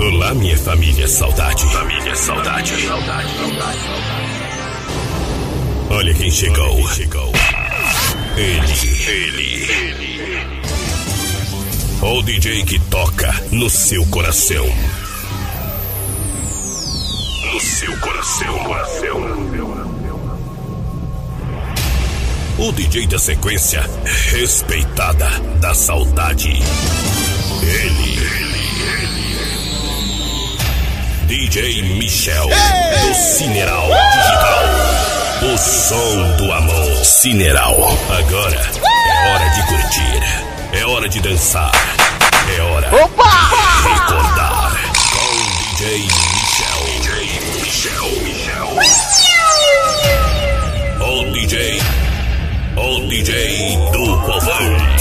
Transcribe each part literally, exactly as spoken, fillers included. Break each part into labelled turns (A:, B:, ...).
A: Olá, minha família saudade. Família saudade. Saudade, saudade. Olha quem chegou. chegou. Ele, ele, ele. O D J que toca no seu coração. No seu coração, coração. O D J da sequência respeitada da saudade. Ele, ele, ele. D J Michel hey! Do Cineral Digital. O som do amor. Cineral. Agora é hora de curtir. É hora de dançar. É hora Opa! de recordar. Com D J Michel. D J Michel. Michel. O D J. O D J do povão.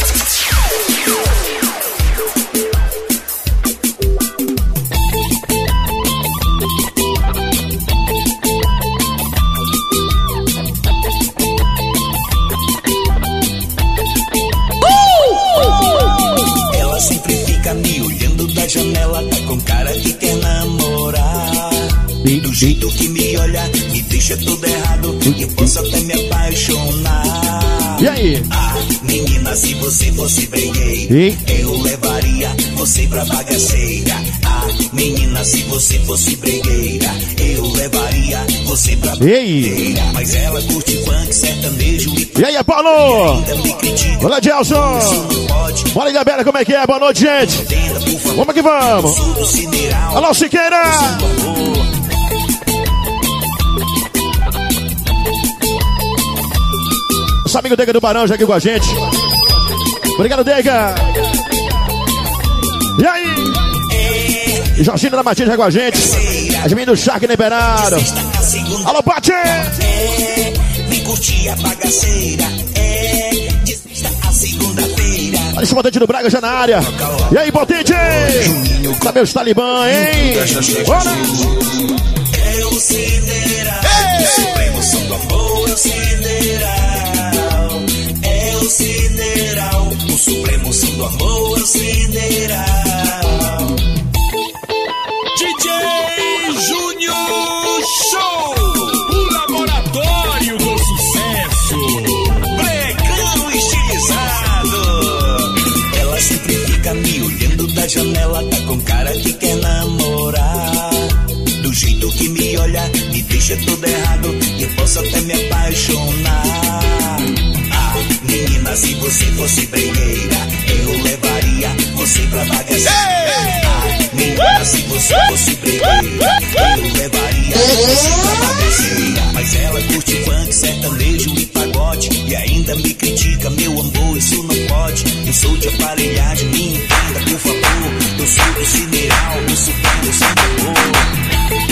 B: Janela tá com cara que quer namorar. Do jeito que me olha, me deixa tudo errado. Eu posso até me apaixonar.
C: E aí?
B: Ah, menina, se você fosse bregueira, e? eu levaria você pra bagaceira. Ah, menina, se você fosse bregueira, eu levaria você pra bagaceira. Mas ela curte funk, sertanejo e...
C: E aí, Paulo? Olá, Gelson. Bora aí, Gabriela, como é que é? Boa noite, gente. Vamos que vamos. Alô, Siqueira. Nosso amigo Dega do Barão já aqui com a gente. Obrigado, Dega. E aí? E Jorginho da Matinha já com a gente. Admin do Shark liberado. Alô, Pati.
B: Me curtir a bagaceira. A segunda-feira.
C: Olha esse potente do Braga já na área. E aí, potente? Tá meus talibã, hein? Bora!
B: É o sideral. O supremo som do amor é o sideral. É o sideral. O supremo som do amor é o sideral. D J Júnior Show. O laboratório do sucesso. Brecão estilizado. Ela sempre fica me olhando da janela. Tá com cara que quer namorar. Do jeito que me olha, me deixa tudo errado. E eu posso até me apaixonar. Ah, menina, se você fosse bregueira, eu levaria você pra bagaceira. Ah, menina, se você fosse bregueira, eu levaria você pra bagaceira. Mas ela curte funk, sertanejo e pagode. E ainda me critica, meu amor, isso não pode. Eu sou de aparelhagem, me entenda, por favor. Eu sou do cineral, eu sou do seu amor.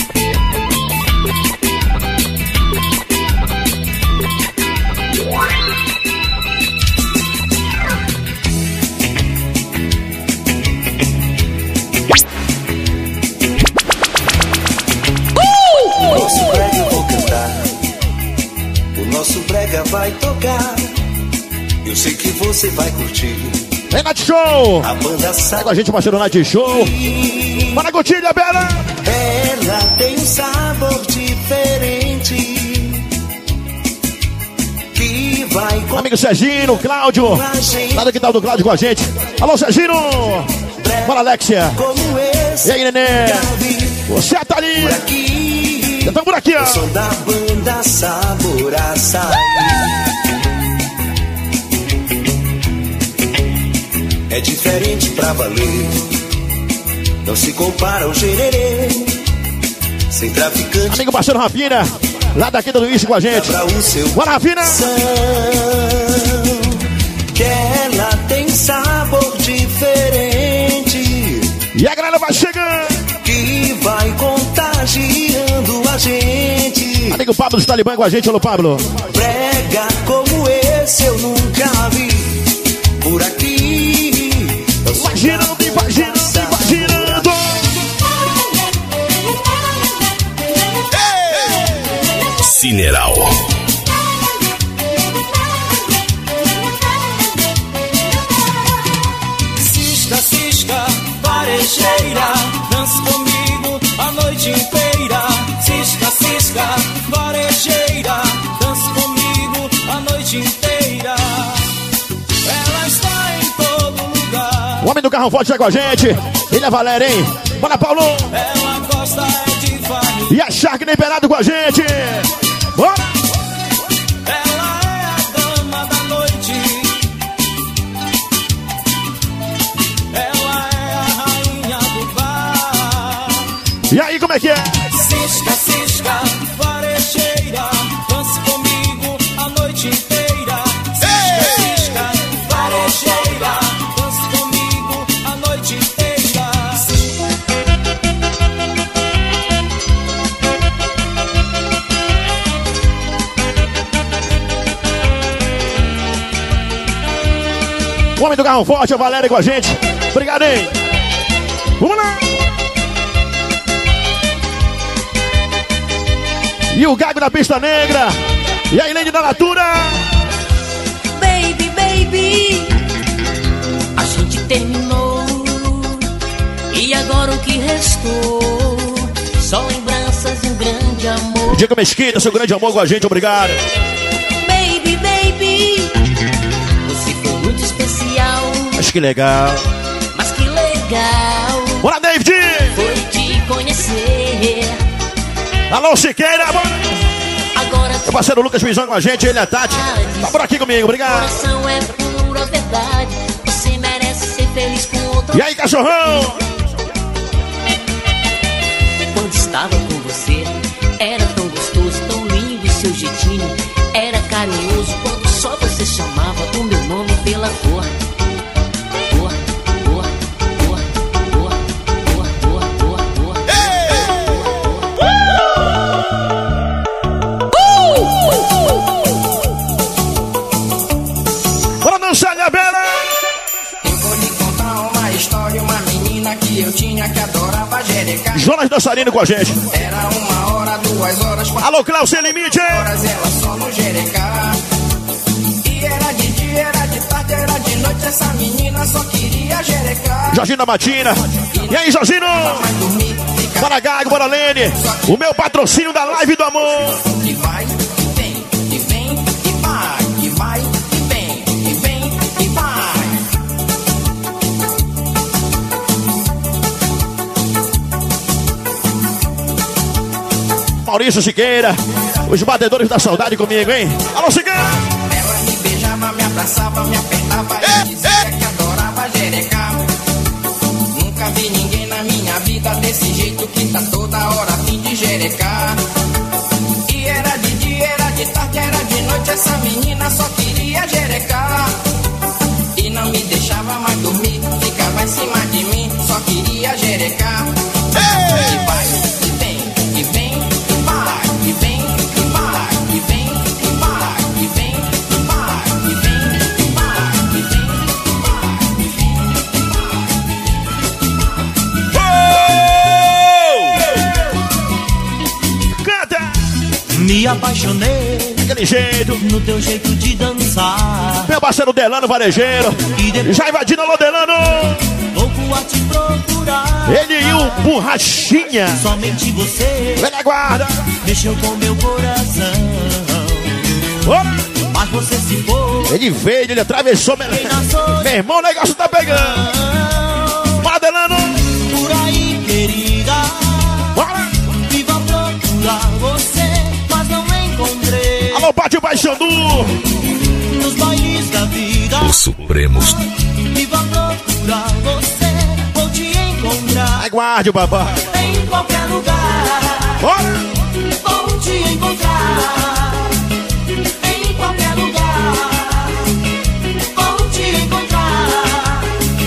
B: Nosso brega vai tocar. Eu sei que você vai curtir.
C: Vem, Night Show!
B: A banda sabe.
C: Com a gente, parceiro Night Show. Bora curtir, Bela!
B: Ela tem um sabor diferente que vai com...
C: Amigo Serginho, Cláudio. Nada que tal do Cláudio com a gente. Alô, Serginho! Bora, Alexia!
B: Como esse.
C: E aí, Nenê? Você tá ali!
B: Por aqui.
C: Já tá por aqui, ó!
B: O som da banda Sabor Açaí. É diferente pra valer. Não se compara ao gererê. Sem traficante.
C: Amigo parceiro Rafinha, lá daqui do Luiz com a gente. Bora, Rafinha!
B: Que ela tem sabor diferente.
C: E a galera vai chegando.
B: Que vai contagiando a gente.
C: Amigo Pablo dos Talibã com a gente, alô Pablo.
B: Brega como esse eu nunca vi por aqui.
C: Vai girando, vai girando, vai girando.
A: Cineral.
B: Cisca, cisca, varejeira, dança comigo.
C: homem do carro forte já com a gente. Ele é Valéria, hein? Bora, Paulo.
B: Ela gosta de família.
C: E a Shark Temperado com a gente. Bora.
B: Ela é a dama da noite. Ela é a rainha do bar.
C: E aí, como é que é?
B: Cisca, cisca, varejeira, dance comigo a noite inteira. Cisca, cisca, varejeira, dance comigo a noite inteira.
C: O homem do carro forte, a Valéria com a gente. Obrigado, hein? Vamos lá! E o Gago da Pista Negra. E a Ilene da Natura.
D: Baby, baby, a gente terminou. E agora o que restou? Só lembranças e um grande amor.
C: Diego Mesquita, seu grande amor com a gente, obrigado.
D: Baby, baby, você foi muito especial.
C: Mas que legal.
D: Mas que legal
C: Bora, David!
D: foi te conhecer.
C: Alô, Siqueira, bora!
D: Agora
C: Meu parceiro Lucas Pizão com a gente, ele é Tati. Tá por aqui comigo,
D: seu
C: obrigado.
D: coração é pura verdade. Você merece ser feliz com outro.
C: E aí, cachorrão?
D: Quando estava com você, era tão gostoso, tão lindo e seu jeitinho era carinhoso. Quando só você chamava o meu nome pela cor. Cor, cor, cor, cor, cor, cor, cor, cor.
C: Bora dançar, Gabriela!
E: Eu vou lhe contar uma história, uma menina que eu tinha que adorava jerecar.
C: Jonas dançarino com a gente.
E: Era uma hora, duas horas, quatro
C: Alô, Cláudio Sem Limite!
E: horas, ela só no jerecar. E era de dia, era de tarde, era de noite, essa menina só queria jerecar.
C: Jorginho da Matina. E aí, Jorginho?
E: Mas dormir, ficar
C: Bora, Gago, bora, Lene. O meu patrocínio da Live do Amor.
E: e vai, e vem, e vem, e vai, e vai, e vem, e vem, e vai.
C: Maurício Siqueira. Os batedores da saudade comigo, hein? Alô, Siqueira!
E: Ela me beijava, me abraçava, me apertava e dizia que adorava jerecar. Nunca vi ninguém na minha vida desse jeito que tá toda hora a fim de jerecar. E era de dia, era de tarde, era de noite, essa menina só queria jerecar. E não me deixava mais dormir, ficava em cima de mim, só queria jerecar. E vai, e vem, e vem, e vai, e vem, e vai, e vem, e vai, e vem, e vai, e vem, e vai, e vem, e vai, e vem.
C: Canta!
B: Me apaixonei
C: Aquele jeito.
B: no teu jeito de dançar.
C: Meu parceiro Delano Varejeiro.
B: E depois
C: Já invadindo, alô, Delano.
B: louco a te procurar.
C: Ele e o Borrachinha.
B: Somente você
C: Velha guarda.
B: mexeu com meu coração.
C: Bora.
B: Mas você se foi.
C: Ele veio, ele atravessou. Meu, meu irmão, o negócio tá pegando. Bora, Delano.
B: Por aí, querida,
C: Bora.
B: viva procurar você, mas não encontrei.
C: Alô, Pátio Baixandu.
B: Nos bailes da vida,
A: Os Supremos.
B: viva procurar você, vou te encontrar
C: Aguarde o babá.
B: em qualquer lugar.
C: Bora.
B: Vou te encontrar em qualquer lugar. Vou te encontrar.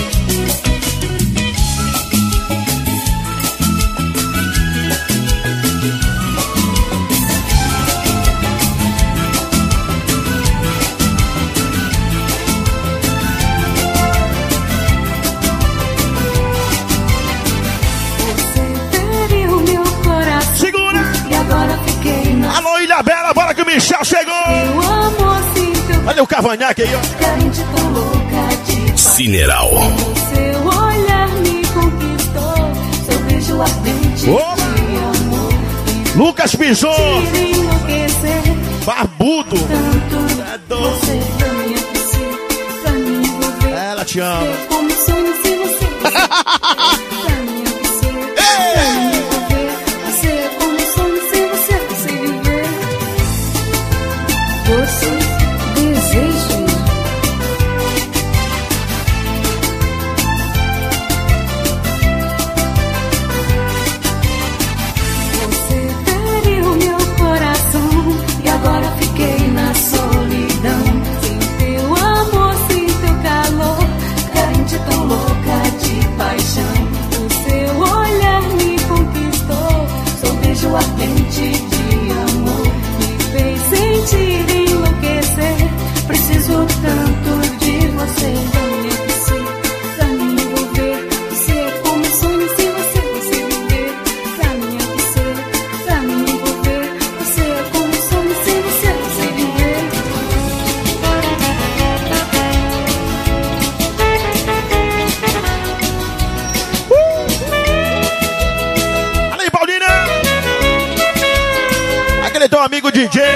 F: Feriu meu coração
C: Segura.
F: e agora fiquei na
C: Alô, Ilha Bela, bora que o Michel chegou.
F: Eu amo assim teu
C: Olha o cavanhaque aí, ó.
F: carente tão louca de
A: Sineral.
F: seu olhar me conquistou. Seu beijo ardente
C: Opa.
F: de amor
C: Lucas Pizon.
F: me enlouquecer
C: Barbudo.
F: tanto.
C: É doce.
F: Você pra mim é você, pra mim envolver.
C: Ela te ama.
F: Como sonho se você
C: Amigo D J.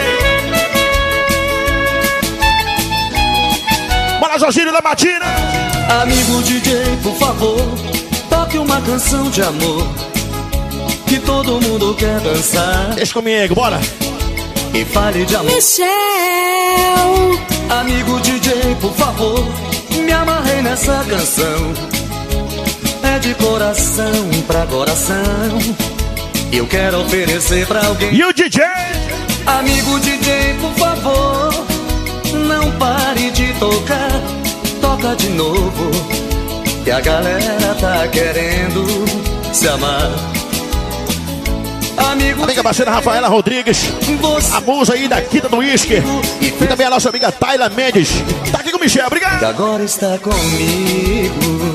C: Bora, Jorginho da Matina.
G: Amigo D J, por favor, toque uma canção de amor que todo mundo quer dançar.
C: Deixa comigo, bora.
G: E fale de amor.
F: Michel.
G: Amigo D J, por favor, me amarrei nessa canção. É de coração pra coração. Eu quero oferecer pra alguém.
C: E o D J?
G: Amigo D J, por favor, não pare de tocar. Toca de novo, que a galera tá querendo se amar. Amigo,
C: amiga parceira Rafaela Rodrigues, a musa aí da Quinta do Whisky. E também a nossa amiga Tayla Mendes. Tá aqui com o Michel, obrigado.
G: Que agora está comigo.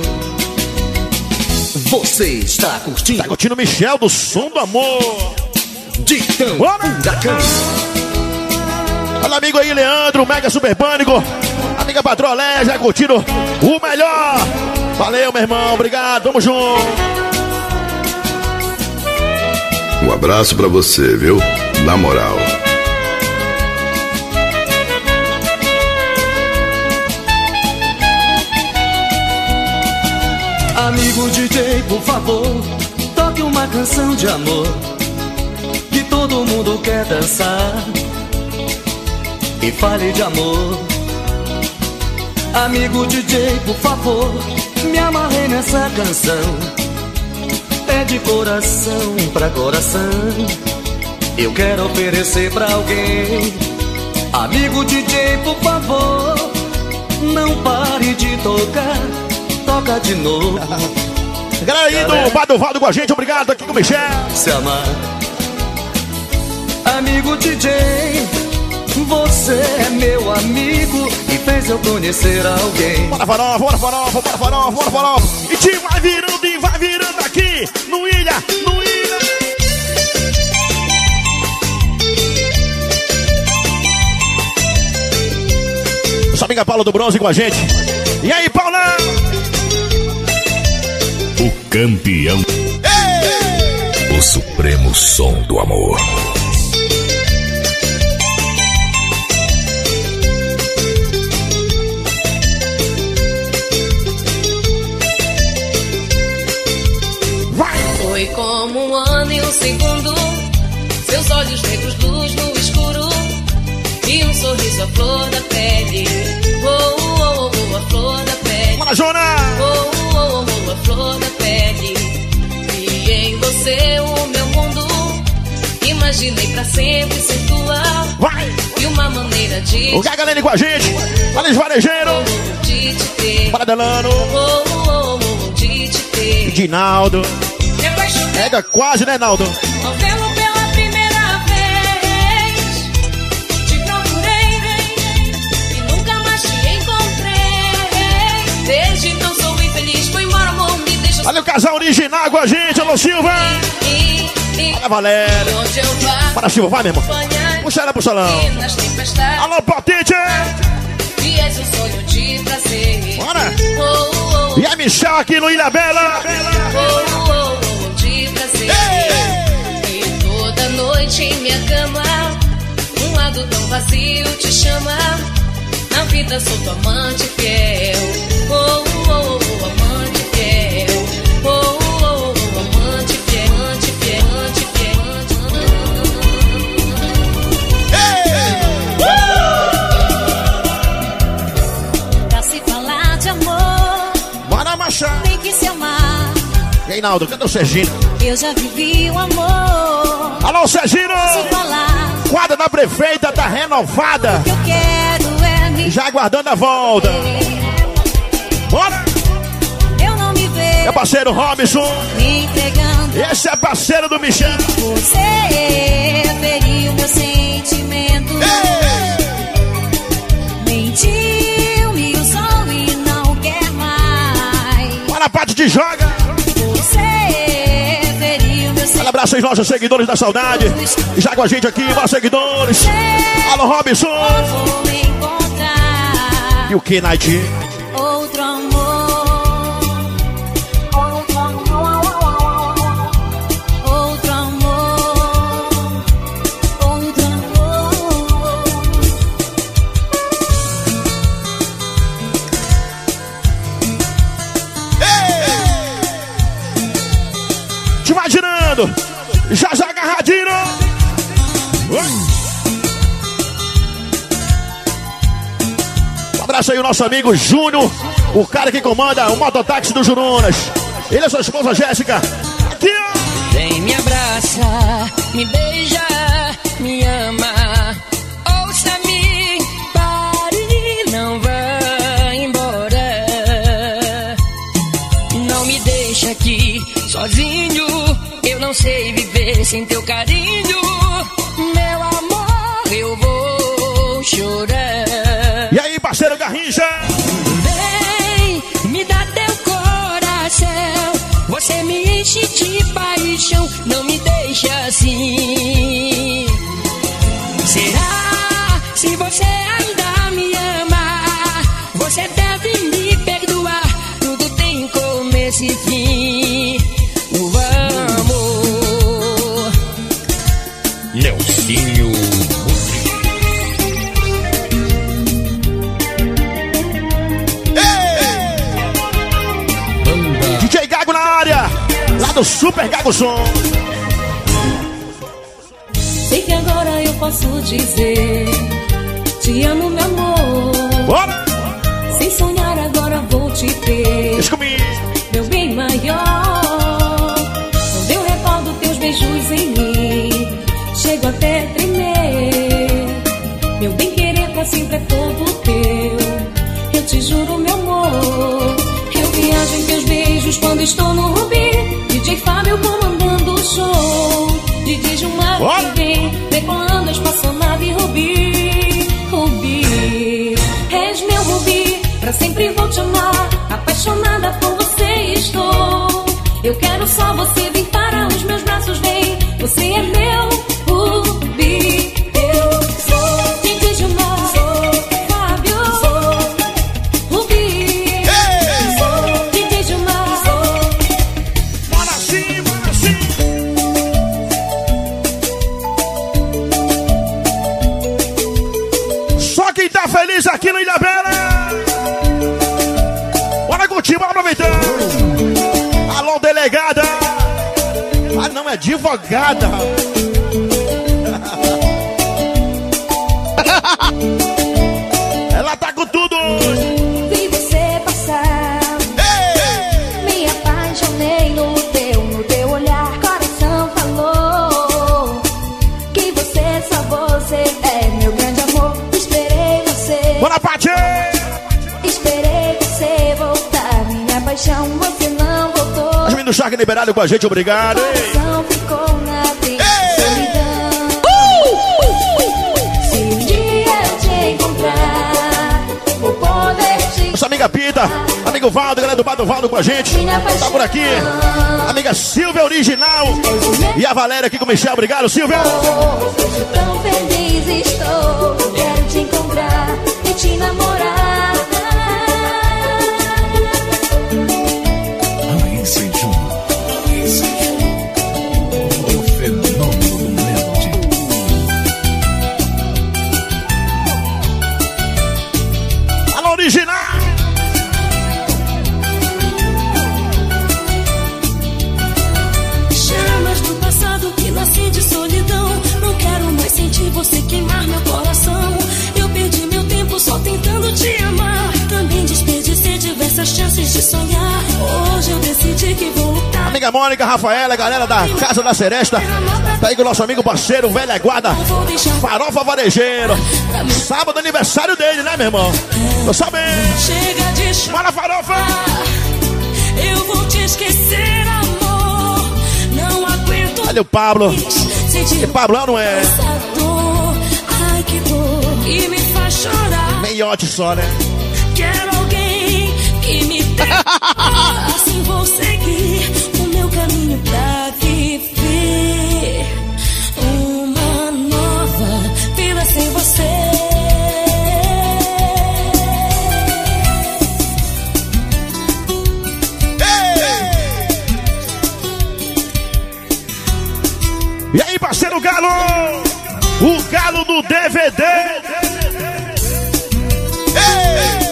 G: Você está curtindo?
C: Tá curtindo o Michel do Som do Amor.
G: Ditão Furacão.
C: Olha, amigo aí, Leandro, Mega Super Pânico. Amiga patroa Légia, curtindo o melhor. Valeu, meu irmão, obrigado, tamo junto.
H: Um abraço pra você, viu? Na moral.
G: Amigo D J, por favor, toque uma canção de amor que todo mundo quer dançar. E fale de amor. Amigo D J, por favor, me amarrei nessa canção. É de coração pra coração. Eu quero oferecer pra alguém. Amigo D J, por favor, não pare de tocar. Toca de novo.
C: Galera aí do Badovaldo com a gente, obrigado, aqui com o Michel.
G: Se amar. Amigo D J, você é meu amigo e fez eu conhecer alguém.
C: Bora farofa, bora farofa, bora farofa, bora farofa. E te vai virando e vai virando aqui no Ilha, no Ilha. Nossa amiga Paula do Bronze com a gente. E aí, Paula?
A: O campeão. Ei! O supremo som do amor.
D: Foi como um ano e um segundo, seus olhos negros, luz no escuro, e um sorriso à flor da pele. Oh, oh, oh, oh, a flor da pele.
C: Bora, Jona!
D: Oh, oh, oh, oh, a flor da pele. E em você o meu mundo, imaginei pra sempre ser tua.
C: Vai!
D: E uma maneira de...
C: O Gagalene com a gente. Valeu, Varejeiro.
D: De te ter.
C: Bora, Delano.
D: Oh, oh, oh, oh, de te ter.
C: Dinaldo. Pega quase, né, Naldo?
F: Ao vê-lo pela primeira vez, te procurei e nunca mais te encontrei.
D: Desde então sou infeliz, foi embora, amor, me deixa.
C: Olha o casal original com a gente, alô, Silva. Olha, Valéria.
D: Onde eu vá,
C: bora, Silva, vai, meu irmão. Puxa ela pro salão. Alô, Potente.
D: E és um sonho de prazer.
C: Bora.
D: Oh, oh, oh.
C: E a Michel aqui no Ilha Bela.
D: Oh, oh, oh, de prazer. Ei. E toda noite em minha cama, um lado tão vazio te chama. Na vida sou tua amante fiel. Oh, oh, oh, oh, amante fiel.
C: Reinaldo, cadê o Serginho?
F: Eu já vivi o amor.
C: Alô, Serginho!
F: Posso falar?
C: Quadra da prefeita tá renovada.
F: O que eu quero é me
C: Já aguardando a volta. Bora!
F: Eu não me vejo
C: Meu parceiro Robson.
F: me entregando.
C: Esse é parceiro do Michel.
F: Você feriu meu sentimento. Mentiu, me usou e não quer mais.
C: Bora, Pati, te joga.
F: Você feriu meu
C: Um abraço aos nossos seguidores da saudade. Já com a gente aqui, nossos seguidores. Alô, Robson.
F: Vou encontrar
C: E o que, Night?
F: outro amor. Outro amor. Outro amor. Outro amor.
C: Te imaginando. Já já agarradinho. Um abraço aí o nosso amigo Júnior, o cara que comanda o mototáxi do Jurunas. Ele é sua esposa Jéssica. Aqui, ó.
E: Vem, me abraça, me beija, me ama. Ouça-me, pare, não vá embora. Não me deixa aqui sozinho. Eu não sei viver sem teu carinho. Meu amor, eu vou chorar.
C: E aí, parceiro Garrincha?
E: Vem, me dá teu coração. Você me enche de paixão. Não me deixa assim. Será? Se você ainda me ama, você deve me perdoar. Tudo tem começo e fim. O amor.
B: Nelsinho.
C: D J Gago na área. Lá do Super Gago Som.
F: Sei que agora eu posso dizer: te amo, meu amor.
C: Bora!
F: Sem sonhar, agora vou te ter.
C: Deixa comigo.
F: Meu bem maior. Quando eu recordo teus beijos em mim, chego até a tremer. Meu bem querer pra sempre é todo teu. Eu te juro, meu amor. Eu viajo em teus beijos quando estou no Rubi. D J Fábio comandando o show. D J Gilmar também decolando a espaçonave Rubi. Rubi, és meu Rubi. Pra sempre vou te amar. Apaixonada por você estou. Eu quero só você vir para os meus braços. Vem, você é meu Rubi. Eu sou D J Gilmar. Sou Fábio. Sou Rubi. Sou D J Gilmar. Sou.
C: Bora sim, bora sim. Só quem tá feliz aqui no Ilhabela. Bora curtir, bora aproveitar. Alô, delegada. Ah, não, é advogada. Ela tá com tudo.
F: Vi você passar. Me apaixonei no teu, no teu olhar. Coração falou que você, só você é meu grande amor. Esperei você.
C: Bora, Pati.
F: Esperei você voltar. Minha paixão, você não voltou.
C: As meninas do Shark liberado com a gente, obrigado.
F: Meu
C: Hein?
F: coração ficou na triste solidão. Se um dia eu te encontrar, vou poder te
C: Nossa amiga Pita, amigo Valdo, galera do Bar do Valdo com a gente. Tá por aqui. Amiga Silvia Original. E a Valéria aqui com o Michel. Obrigado, Silvia.
F: Hoje tão feliz estou. Quero te encontrar e te namorar.
B: Raíssa Júnior. Raíssa Júnior. O fenômeno do Melody.
C: Alô, Original.
F: Chamas do passado que nasci de solidão. Não quero mais sentir você queimar meu coração. Eu perdi meu tempo só tentando te
C: Amiga Mônica, Rafaela, galera da Casa da Seresta. Tá aí com o nosso amigo parceiro, velha guarda, Farofa Varejeiro. Sábado aniversário dele, né, meu irmão? Tô sabendo.
F: Chega de chorar.
C: Bora, Farofa!
F: Eu vou te esquecer, amor. Não aguento.
C: Olha o Pablo. Que Pablo não é?
F: Dor, ai que dor, que me faz chorar.
C: Meiote só, né?
F: Quero alguém que me dê. Assim vou seguir o meu caminho pra viver uma nova vida sem você.
C: E aí, parceiro Galo? O Galo do D V D. Ei!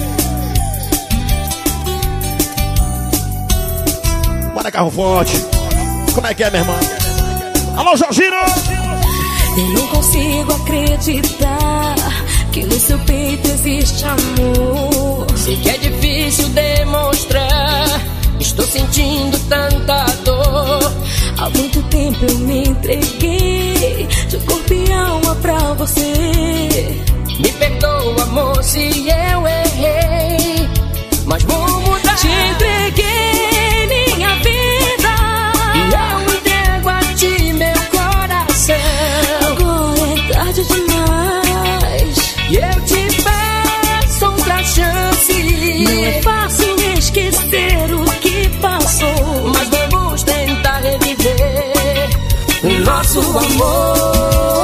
C: Bora, carro forte. Como é que é, minha irmã? Alô, Jorginho!
F: Eu não consigo acreditar que no seu peito existe amor.
E: Sei que é difícil demonstrar, estou sentindo tanta dor.
F: Há muito tempo eu me entreguei de corpo e alma pra você.
E: Me perdoa, amor, se eu errei, mas vou mudar.
F: Te entreguei minha vida
E: e eu entrego a ti meu coração.
F: Agora é tarde demais
E: e eu te peço outra chance.
F: Não é fácil esquecer o que passou,
E: mas vamos tentar reviver o nosso amor.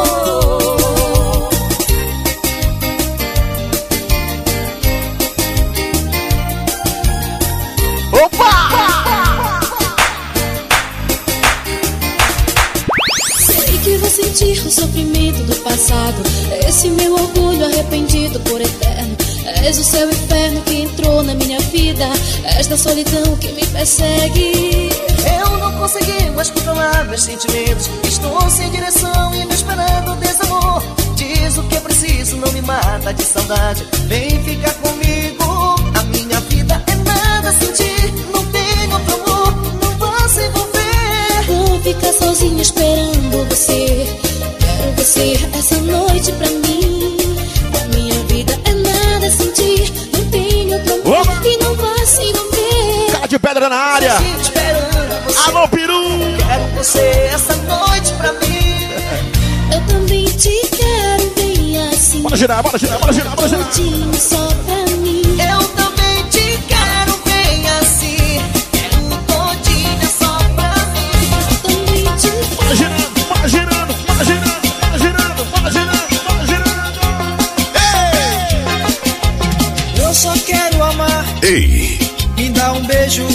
F: Sentir o sofrimento do passado, esse meu orgulho arrependido por eterno. És o céu inferno que entrou na minha vida, esta solidão que me persegue.
G: Eu não consegui mais controlar meus sentimentos, estou sem direção e me esperando desamor. Diz o que é preciso, não me mata de saudade, vem ficar comigo. A minha vida é nada sem ti, não tenho outro amor, não vou se envolver.
F: Vou ficar sozinha esperando você, quero você essa noite pra mim. A minha vida é nada sem ti, não tenho outro amor. Opa! E não vai se envolver.
C: Cara de pedra na área. Alô, peru.
G: Quero você essa noite pra mim.
F: Eu também te quero bem assim.
C: Bora girar, bora girar, bora girar, bora girar.
F: Todinho só pra mim.
G: Eu também te quero bem assim. Quero todinha só pra mim.
F: Eu também te quero.
C: Bora girando, bora girando, bora girando, bora girando, bora girando, bora girando.
G: Ei! Eu só quero amar.
A: Ei!
G: Me dá um beijo.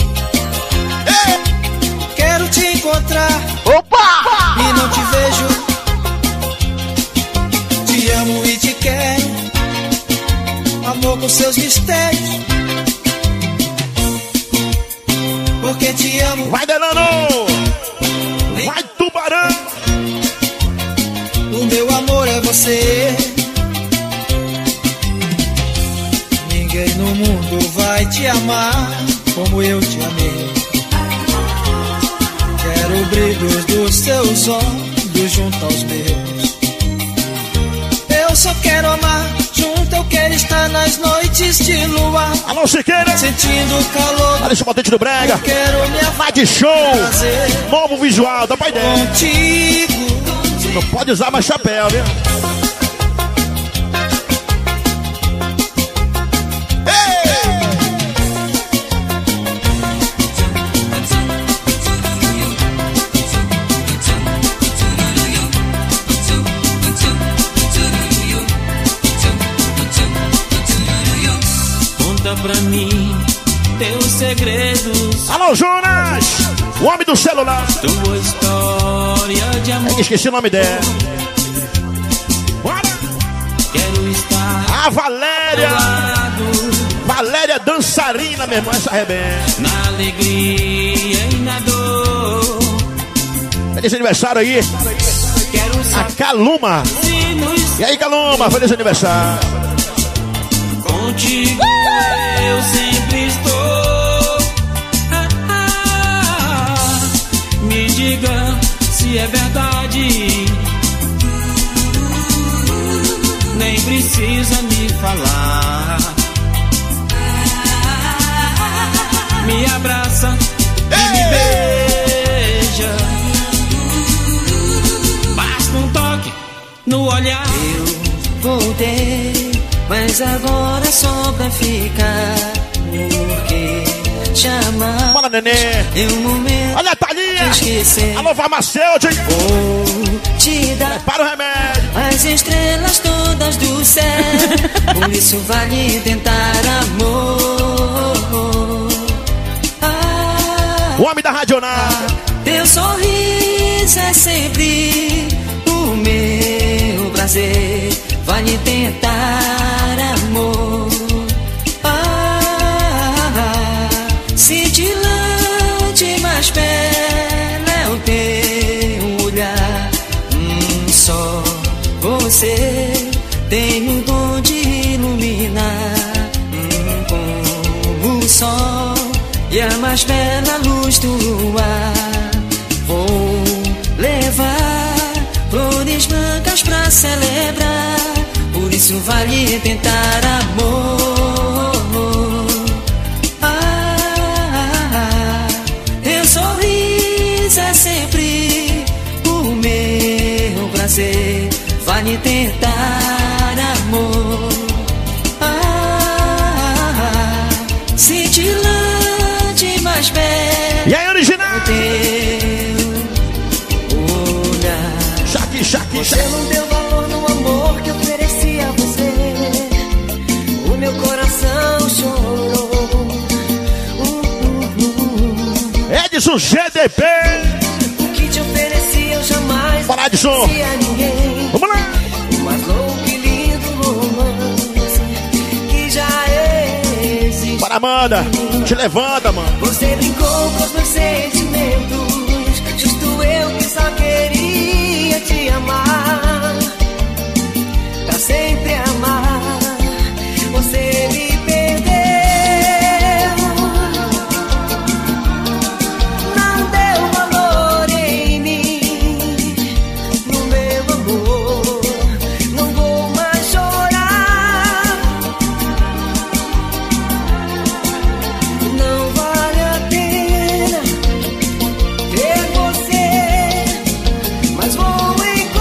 G: Quero te encontrar.
C: Opa!
G: E não te vejo. Te amo e te quero. Amor com seus mistérios. Porque te amo.
C: Vai, Delano! Vai, Tubarão!
G: O meu amor é você. Ninguém no mundo vai te amar como eu te amei. Quero o brilho dos seus olhos junto aos meus. Eu só quero amar, junto eu quero estar nas noites de lua.
C: Alô, Siqueira!
G: Sentindo o calor.
C: Olha esse potente do Brega!
G: Quero me
C: Vai de show! Novo visual, dá pra ideia!
G: contigo.
C: Não pode usar mais chapéu, viu?
I: Pra mim, teus segredos.
C: Alô, Jonas! O homem do celular.
I: Tua história de amor.
C: Eu esqueci o nome dela. Bora!
I: Quero estar.
C: A Valéria! Valéria dançarina, meu irmão, essa arrebenta.
I: Na alegria e na dor.
C: Feliz aniversário aí.
I: Quero
C: a Caluma. E aí, Caluma, feliz aniversário.
I: Contigo eu sempre estou. Ah, ah, se é verdade. Nem precisa me falar. Me abraça e me beija. Basta um toque no olhar.
G: Eu voltei, mas agora só pra ficar. Porque chamar.
C: Bora, nenê.
G: Em um momento.
C: Olha a Thalia. Alô, farmacêutico.
G: Vou te dar.
C: Para o remédio.
G: As estrelas todas do céu. Por isso vale tentar amor. Ah,
C: o homem da radionada.
G: Teu sorriso é sempre o meu prazer. Vale tentar amor. Ah, cintilante, mas bela é o teu olhar. Hum, só você tem o dom de iluminar. Hum, como o sol e a mais bela luz do luar. Vou levar flores brancas pra celebrar. Por isso vale tentar amor. Ah, teu sorriso é sempre o meu prazer. Vale tentar amor. Ah, cintilante, mas belo.
C: E aí, original?
G: Chaque,
C: chaque,
G: você não deu valor no amor que ofereci a você. O meu coração chorou. uh, uh, uh.
C: Edson G D P.
G: O que te ofereci eu jamais
C: Fala, Edson.
G: ofereci a ninguém.
C: Vamos lá.
G: O mais louco e lindo romance que já existe.
C: Para, Amanda. Te levanta, mano.
G: Você brincou com os meus sentimentos. Justo eu que só queria te amar, pra sempre amar. Você me perdeu, não deu valor em mim, no meu amor. Não vou mais chorar. Não vale a pena ter você, mas vou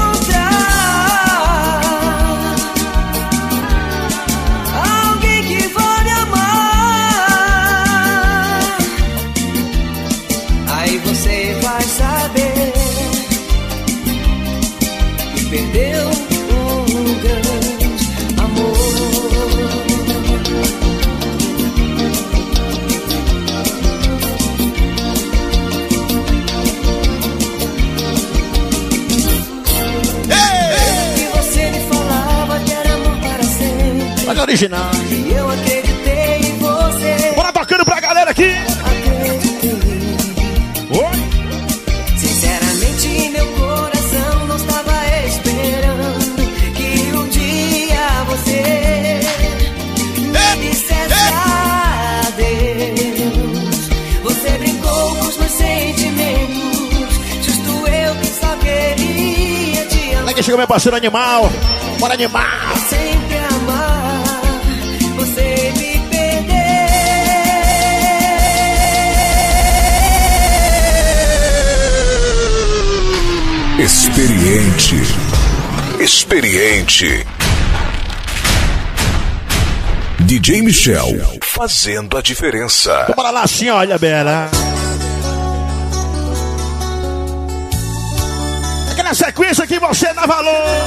G: encontrar alguém que vai me amar. Aí você vai saber que perdeu um grande amor. Que você me falava que era amor para sempre.
C: Olha a original.
G: E eu acreditei em você.
C: Bora tocando pra galera aqui.
G: Acreditei.
C: Oi.
G: Sinceramente, meu coração não estava esperando que um dia você me dissesse adeus. Você brincou com os meus sentimentos. Justo eu que só queria te amar.
C: Aqui chegou meu parceiro Animal. Bora, Animal.
G: Sempre amar. Você me perdeu.
A: Experiente. Experiente. D J Michel, fazendo a diferença.
C: Então bora lá assim, olha, Bela. Aquela sequência que você dá valor.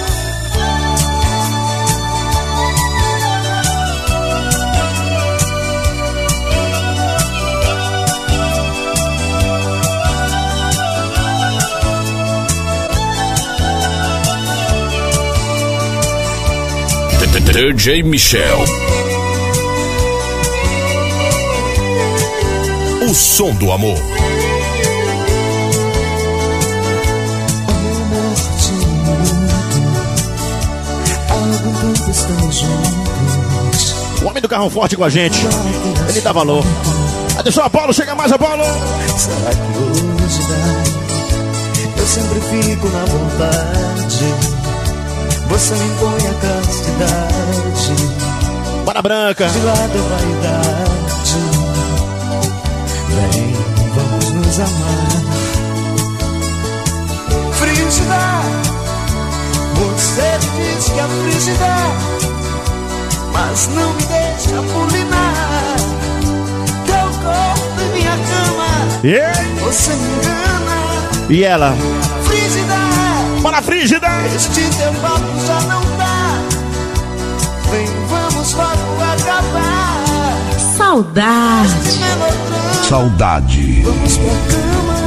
A: D J Michel. O som do amor.
C: O homem do carro forte com a gente. Ele dá valor. Atenção, Apolo, chega mais, Apolo.
G: Será que hoje dá? Eu Eu sempre fico na vontade, você me impõe a castidade.
C: Bora branca.
G: De lado a vaidade, vem, vamos nos amar. Frígida, você diz que é frígida, mas não me deixa pulinar teu corpo e minha cama.
C: Yeah.
G: Você me engana.
C: E ela?
G: Frígida,
C: bora Frígida.
G: Este teu papo já não dá. Vem, vamos logo acabar.
F: Saudade.
H: Saudade.
G: Vamos pra cama.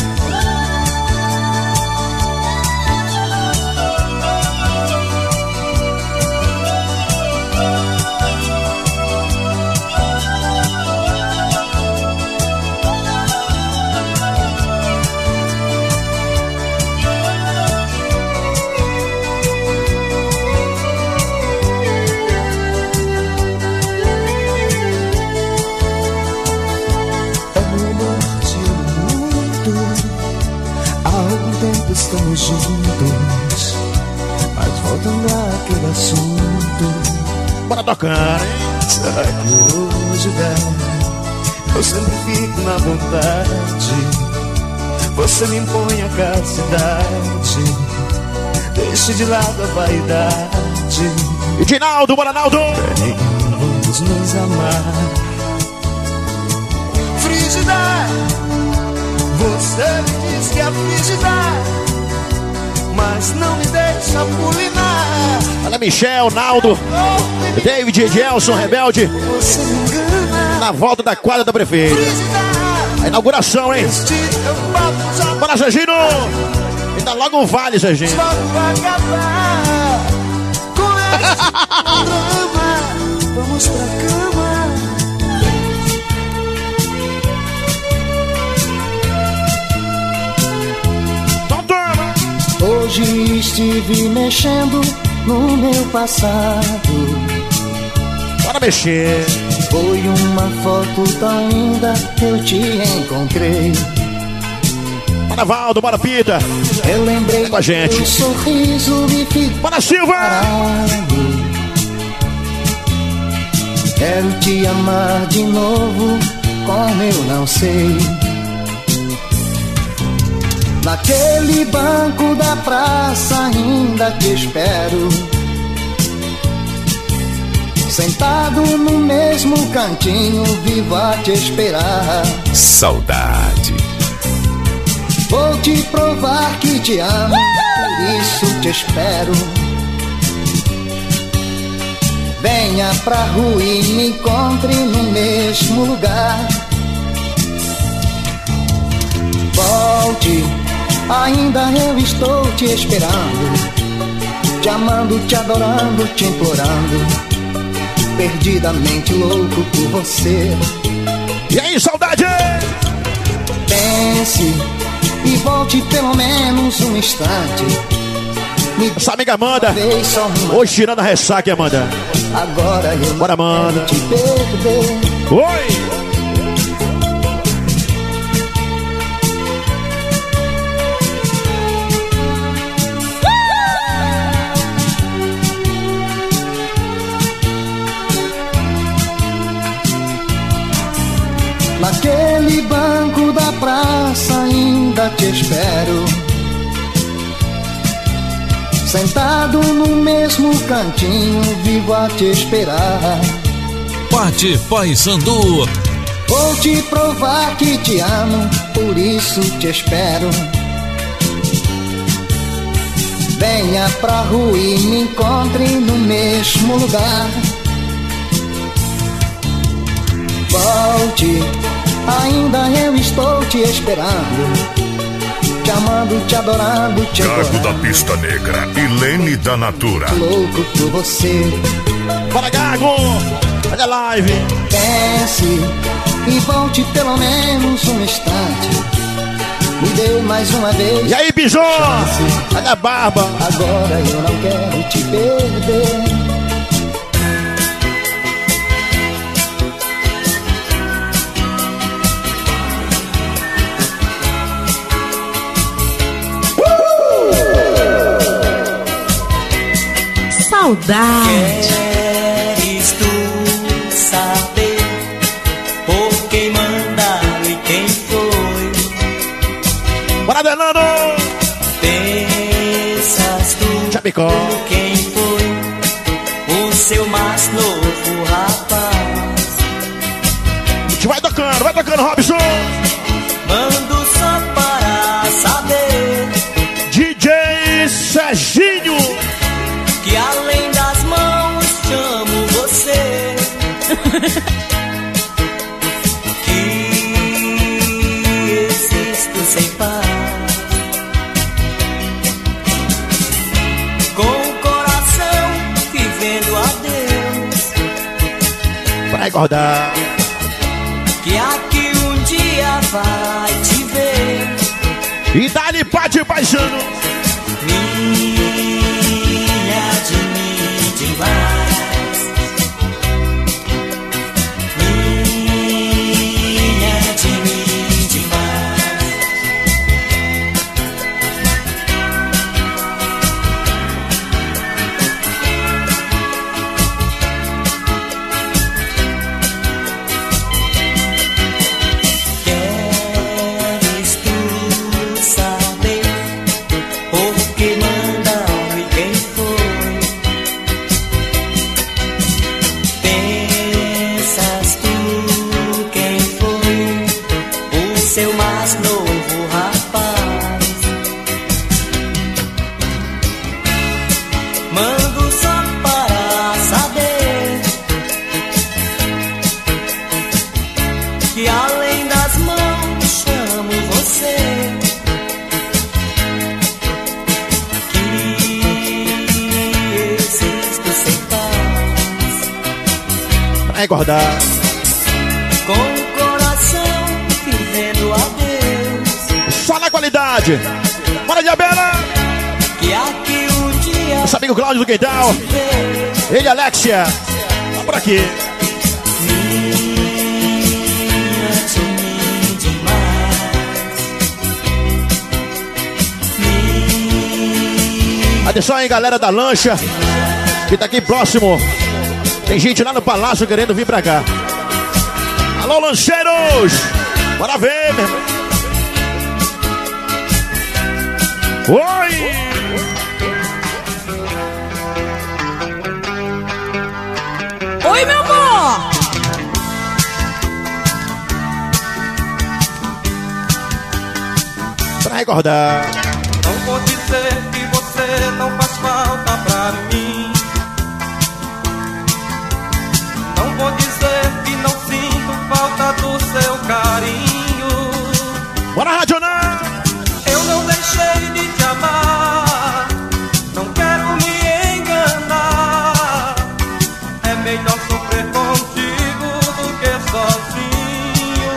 G: Estamos juntos, mas voltando àquele assunto.
C: Bora tocar, hein?
G: Saudade, eu sempre fico na vontade, você me impõe a castidade. Deixe de lado a vaidade.
C: E Dinaldo, bora Naldo.
G: Vem, vamos nos amar. Frígida, você me diz que é frígida, mas não me deixa pulinar.
C: Olha Michel, Naldo, David, Gelson, Rebelde. Na volta da quadra da prefeita. A inauguração, hein? Bora, Serginho. E dá logo um vale, Serginho.
G: Vamos pra cama. Hoje estive mexendo no meu passado.
C: Bora mexer.
G: Foi uma foto tão linda que eu te encontrei.
C: Bora Valdo, bora Pita.
G: Eu lembrei
C: é com a gente.
G: do sorriso e fico
C: bora Silva.
G: Parado. Quero te amar de novo, como eu não sei. Naquele banco da praça ainda te espero, sentado no mesmo cantinho, vivo a te esperar.
A: Saudade.
G: Vou te provar que te amo, por isso te espero. Venha pra rua e me encontre no mesmo lugar. Volte, ainda eu estou te esperando, te amando, te adorando, te implorando, perdidamente louco por você.
C: E aí, saudade?
G: Pense e volte pelo menos um instante. Me
C: essa amiga Amanda,
G: uma...
C: hoje tirando a ressaca, Amanda.
G: Agora eu
C: bora, Amanda.
G: Te perder.
C: Oi!
G: Naquele banco da praça ainda te espero, sentado no mesmo cantinho, vivo a te esperar.
B: Pati Paysandu.
G: Vou te provar que te amo, por isso te espero. Venha pra rua e me encontre no mesmo lugar. Volte, ainda eu estou te esperando, te amando, te adorando, te
A: Gago da Pista Negra e Lene da Natura.
G: Louco por você.
C: Bora, Gago! Olha a live!
G: Pense e volte pelo menos um instante. Me dê mais uma vez.
C: E aí, Bijô? Olha a barba!
G: Agora eu não quero te perder.
F: saudade.
G: Queres tu saber por quem mandou e quem foi?
C: Bora, Delano!
G: Pensas tu
C: Chapecó.
G: por quem foi o seu mais novo rapaz?
C: A gente vai tocando, vai tocando, Robson!
G: Mando só para saber
C: D J Serginho!
G: que além das mãos te amo você. Que existo sem paz, com o coração vivendo a Deus.
C: Vai guardar.
G: Que aqui um dia vai te ver.
C: E dá-lhe pátio paisano.
G: Minha de mim demais. Minha de mim demais. Queres tu saber por que mandou e quem foi? Pensas tu quem foi o seu mais novo rapaz? Mando só para saber que além das mãos chamo você. Que existo sem paz,
C: Vai guardar.
G: com o coração vivendo a Deus.
C: Só na qualidade. Bora, Diabela!
G: Que aqui um dia
C: Nosso amigo Cláudio do Quintal.
G: vê.
C: Ele, Alexia. Tá por aqui.
G: Minha de mim demais. Minha
C: Atenção aí, galera da lancha. Que tá aqui próximo. Tem gente lá no palácio querendo vir pra cá. Alô, lancheiros! Bora ver, meu irmão. Oi!
F: Oi, meu amor!
C: Pra recordar.
J: Não vou dizer que você não faz falta pra mim. Não vou dizer que não sinto falta do seu carinho.
C: Bora, Radionar!
J: Eu não deixei de te amar. Não quero me enganar. É melhor sofrer contigo do que sozinho.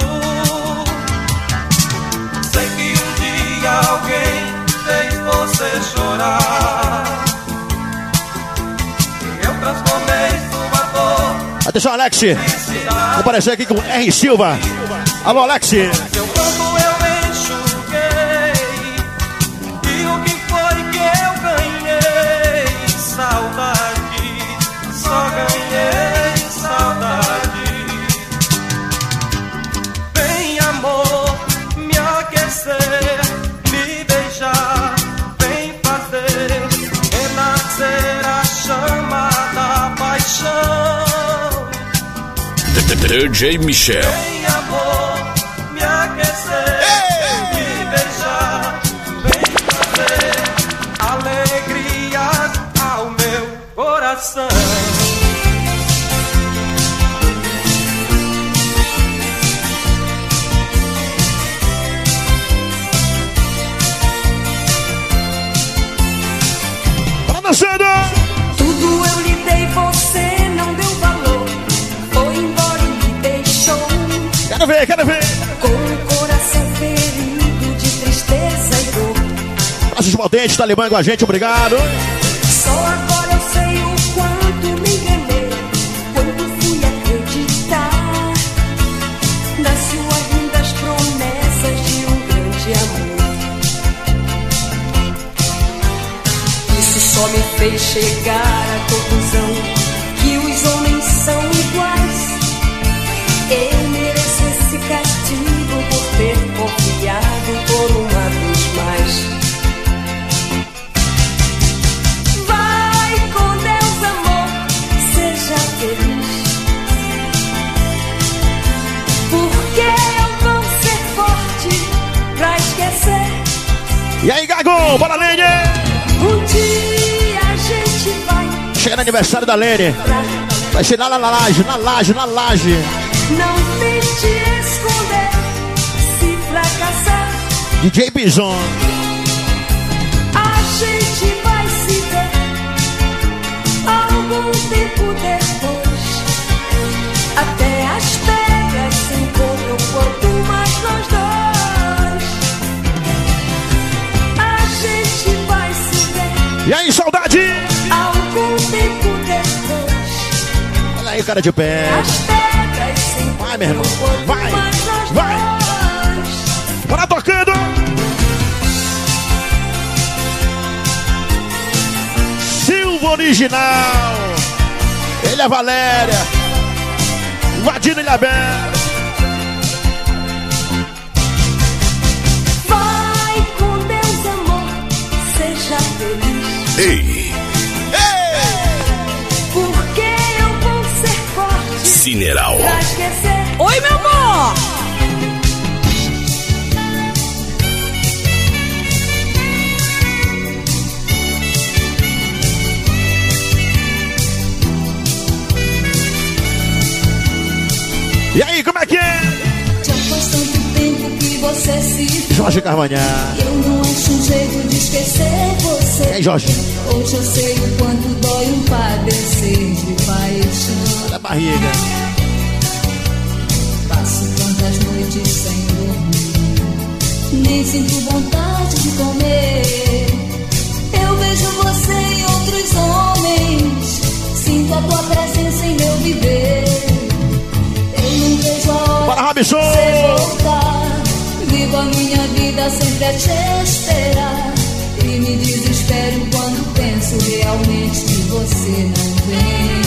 J: Sei que um dia alguém fez você chorar. Eu transformei sua dor.
C: Atenção, Alex.
J: em felicidade.
C: Vou aparecer aqui com R. Silva. Alô, Alex.
J: Seu corpo eu enxuguei. E o que foi que eu ganhei? Saudade. Só ganhei saudade. Vem, amor, me aquecer, me beijar. Vem fazer renascer a chama da paixão.
A: D J Michel.
J: Vem, amor, me aquecer, me beijar. Vem trazer alegria ao meu coração.
C: Bora dançando!
F: Tudo eu lhe dei, você não deu valor. Foi embora e me deixou
C: Quero ver, quero ver!
F: com o coração ferido de tristeza e dor.
C: Braços Maldentes, Talibã com a gente, obrigado!
F: Só agora eu sei o quanto me enganei quando fui acreditar nas suas lindas promessas de um grande amor. Isso só me fez fez chegar à conclusão que os homens são iguais. Eu mereço esse castigo por ter confiado por uma vez mais. Vai com Deus, amor, seja feliz. Porque eu vou ser forte pra esquecer.
C: E aí, Gago, bora, Lene!
F: Um dia a gente vai.
C: Chega no aniversário da Lene. Vai ser lá na laje, na laje, na laje.
F: Não tente esconder se fracassar.
C: D J Bison.
F: A gente vai se ver algum tempo depois. Até as pedras se encontram quanto mais nós dois. A gente vai se ver.
C: E aí, saudade?
F: Algum tempo depois.
C: Olha aí o cara de pé.
F: As pedras se encontram.
C: Vai, meu irmão. Vai. Vai. Bora tocando. Silva original. Ele é Valéria. Vadino e Abel.
F: Vai com Deus, amor, seja feliz.
A: Ei,
F: Porque eu vou ser forte
A: Cineral.
F: pra esquecer.
K: Oi, meu amor!
C: E aí, como é que é?
F: Já faz tanto tempo que você se
C: Jorge Carvanhar.
F: Eu não acho um jeito de esquecer você.
C: E aí, Jorge?
F: Hoje eu sei o quanto dói um padecer de paixão.
C: Olha a barriga.
F: Passo tantas noites sem dormir, nem sinto vontade de comer. Eu vejo você em outros homens, sinto a tua presença em meu viver. Eu não vejo a hora
C: Bora, Robson!
F: de você voltar. Vivo a minha vida sempre a te esperar. E me desespero quando penso realmente que você não vem.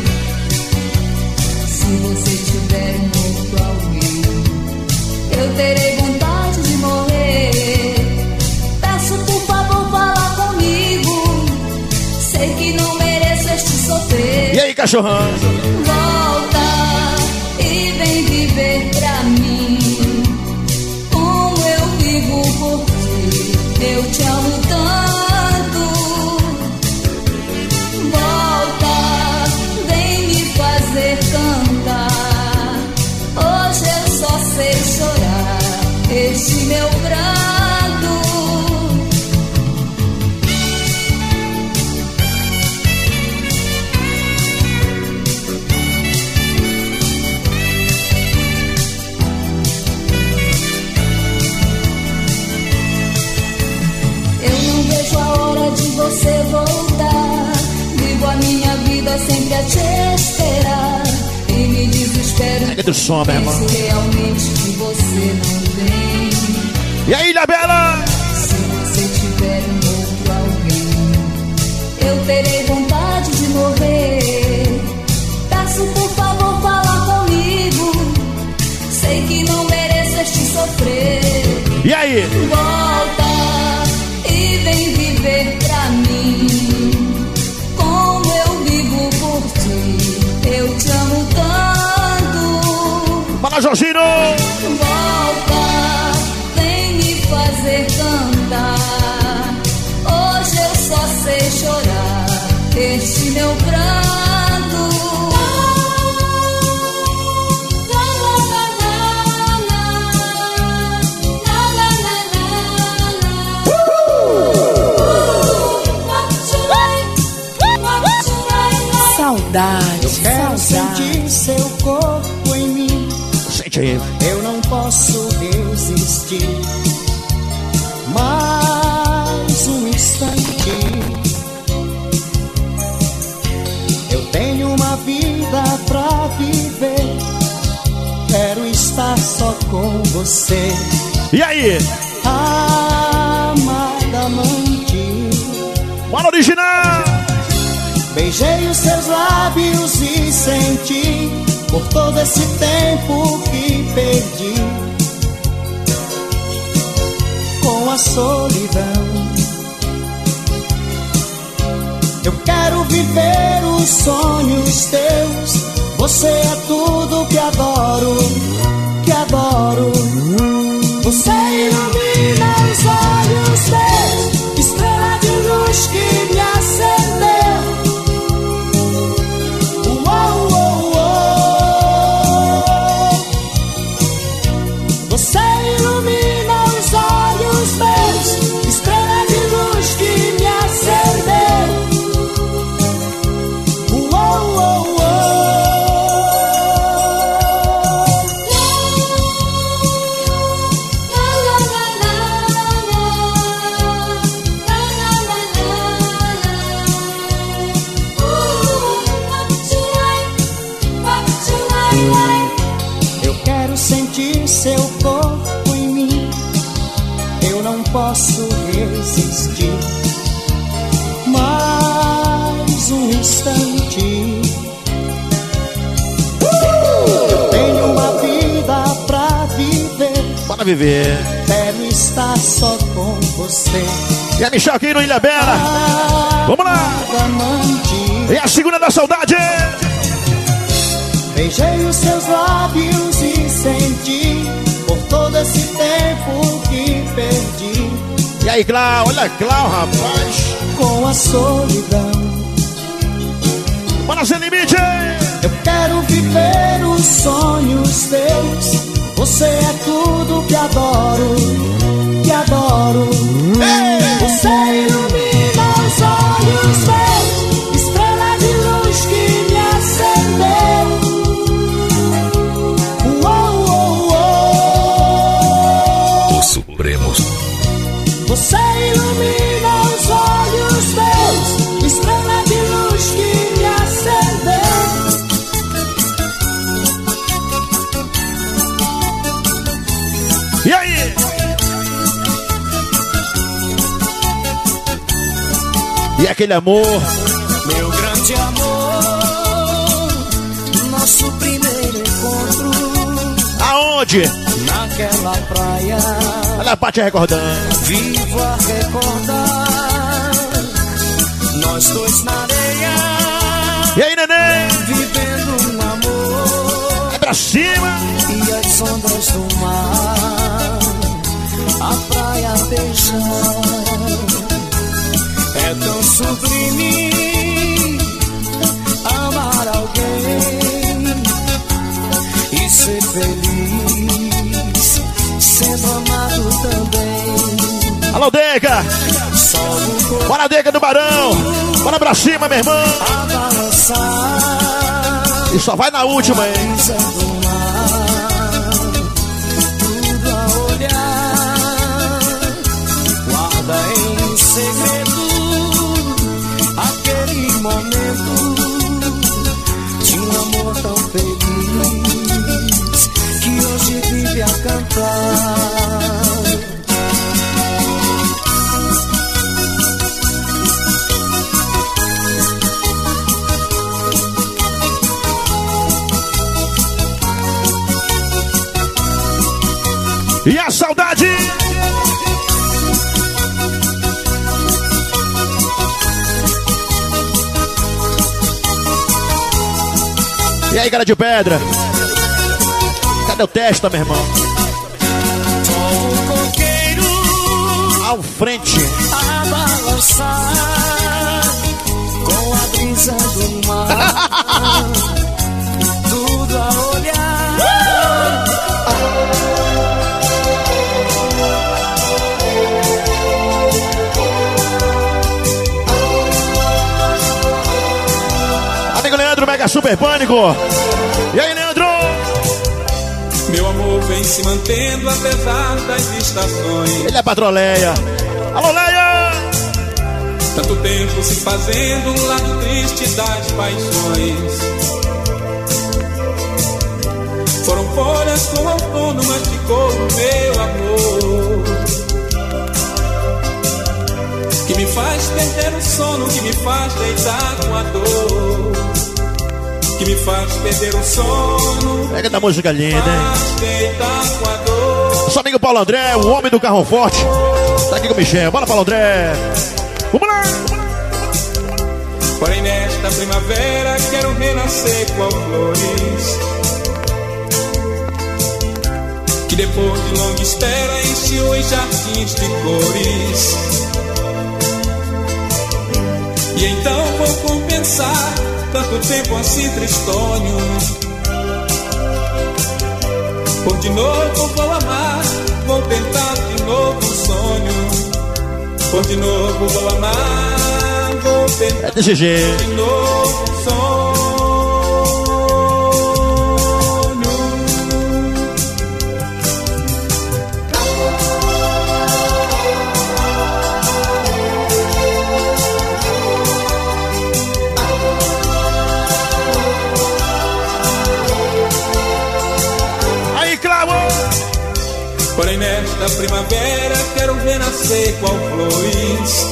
F: Se você tiver um outro alguém, eu terei vontade de morrer. Peço por favor, fala comigo. Sei que não mereço este sofrer.
C: E aí, cachorrão?
F: Volta e vem viver pra mim como eu vivo por ti. Eu te amo tanto. Volta, vem me fazer cantar. Hoje eu só sei chorar este meu pranto. Você voltar, vivo a minha vida sempre a te esperar. E me desespero,
C: pega do som, meu irmão.
F: penso realmente que você não vem.
C: E aí, Ilha Bela?
F: Se você tiver um outro alguém, eu terei vontade de morrer. Peço por favor, fala comigo. Sei que não mereço este sofrer.
C: E aí?
F: Volta e vem viver pra mim como eu vivo por ti. Eu te amo tanto.
C: Fala, Jorginho!
F: Volta, vem me fazer cantar. Hoje eu só sei chorar este meu pranto.
K: Saudade,
L: eu quero
K: saudade.
L: sentir seu corpo em mim.
C: Sente aí.
L: Eu não posso resistir. Mais um instante. Eu tenho uma vida pra viver. Quero estar só com você.
C: E aí?
L: Amada amante.
C: Bora, original!
L: lábios e senti por todo esse tempo que perdi com a solidão. Eu quero viver os sonhos teus. Você é tudo que adoro, que adoro. Você ilumina os olhos meus, estrela de luz que me acendeu. Uou, uou, uou. Você ilumina os olhos meus, estrela de luz que me acendeu. Uou, uou, uou. Seu corpo em mim, eu não posso resistir. Mais um instante. uh! Eu tenho uma vida pra viver.
C: Bora viver.
L: Quero estar só com você.
C: E a Michel aqui no Ilha Bela. Ah, vamos lá.
L: Amante.
C: E a segunda da saudade.
L: Beijei os seus lábios e senti por todo esse tempo que perdi.
C: E aí, Clau? Olha, Clau, rapaz.
L: Com a solidão.
C: Bora sem limite.
L: Eu quero viver os sonhos teus. Você é tudo que adoro, que adoro. Ei! Você ilumina os olhos meus, estrela de luz que me acendeu.
A: Supremos.
L: Você ilumina os olhos meus, estrela de luz que me acendeu.
C: E aí? E aquele amor?
M: Meu grande amor, nosso primeiro encontro.
C: Aonde?
M: Naquela praia.
C: Olha a Paty recordando.
M: Vivo a recordar nós dois na areia.
C: E aí, neném?
M: Vivendo um amor.
C: É pra cima.
M: E as ondas do mar, a praia beijar. É tão sublime amar alguém e ser feliz sendo amado também.
C: Alô, Deca! Bora, Deca do Barão! Bora pra cima, meu irmão! E só vai na última, hein?
M: Tudo a olhar, guarda em segredo aquele momento de um amor tão feliz que hoje vive a cantar.
C: E a saudade? E aí, cara de pedra? Cadê o testa, meu irmão?
M: O coqueiro
C: ao frente
M: a balançar com a brisa do mar. Tudo a olhar.
C: Amigo Leandro, Mega Super Pânico. E aí, Leandro?
J: Meu amor vem se mantendo apesar das estações.
C: Ele é patroleia. Alô, Leia!
J: Tanto tempo se fazendo um lado triste das paixões. Foram folhas com outono, mas ficou o meu amor, que me faz perder o sono, que me faz deitar com a dor. que me faz perder o sono.
C: Pega da música linda, hein?
J: Com a dor.
C: Nosso amigo Paulo André, o homem do carro forte. Tá aqui com o Michel. Bora, Paulo André. Vamos lá!
J: Porém nesta primavera quero renascer qual flores, que depois de longa espera enche os jardins de cores. E então vou compensar tanto tempo assim tristonho. Por de novo vou amar, vou tentar de novo um sonho. Por de novo vou amar, vou tentar
C: é desse jeito.
J: de novo um sonho. Porém nesta primavera quero renascer qual flores,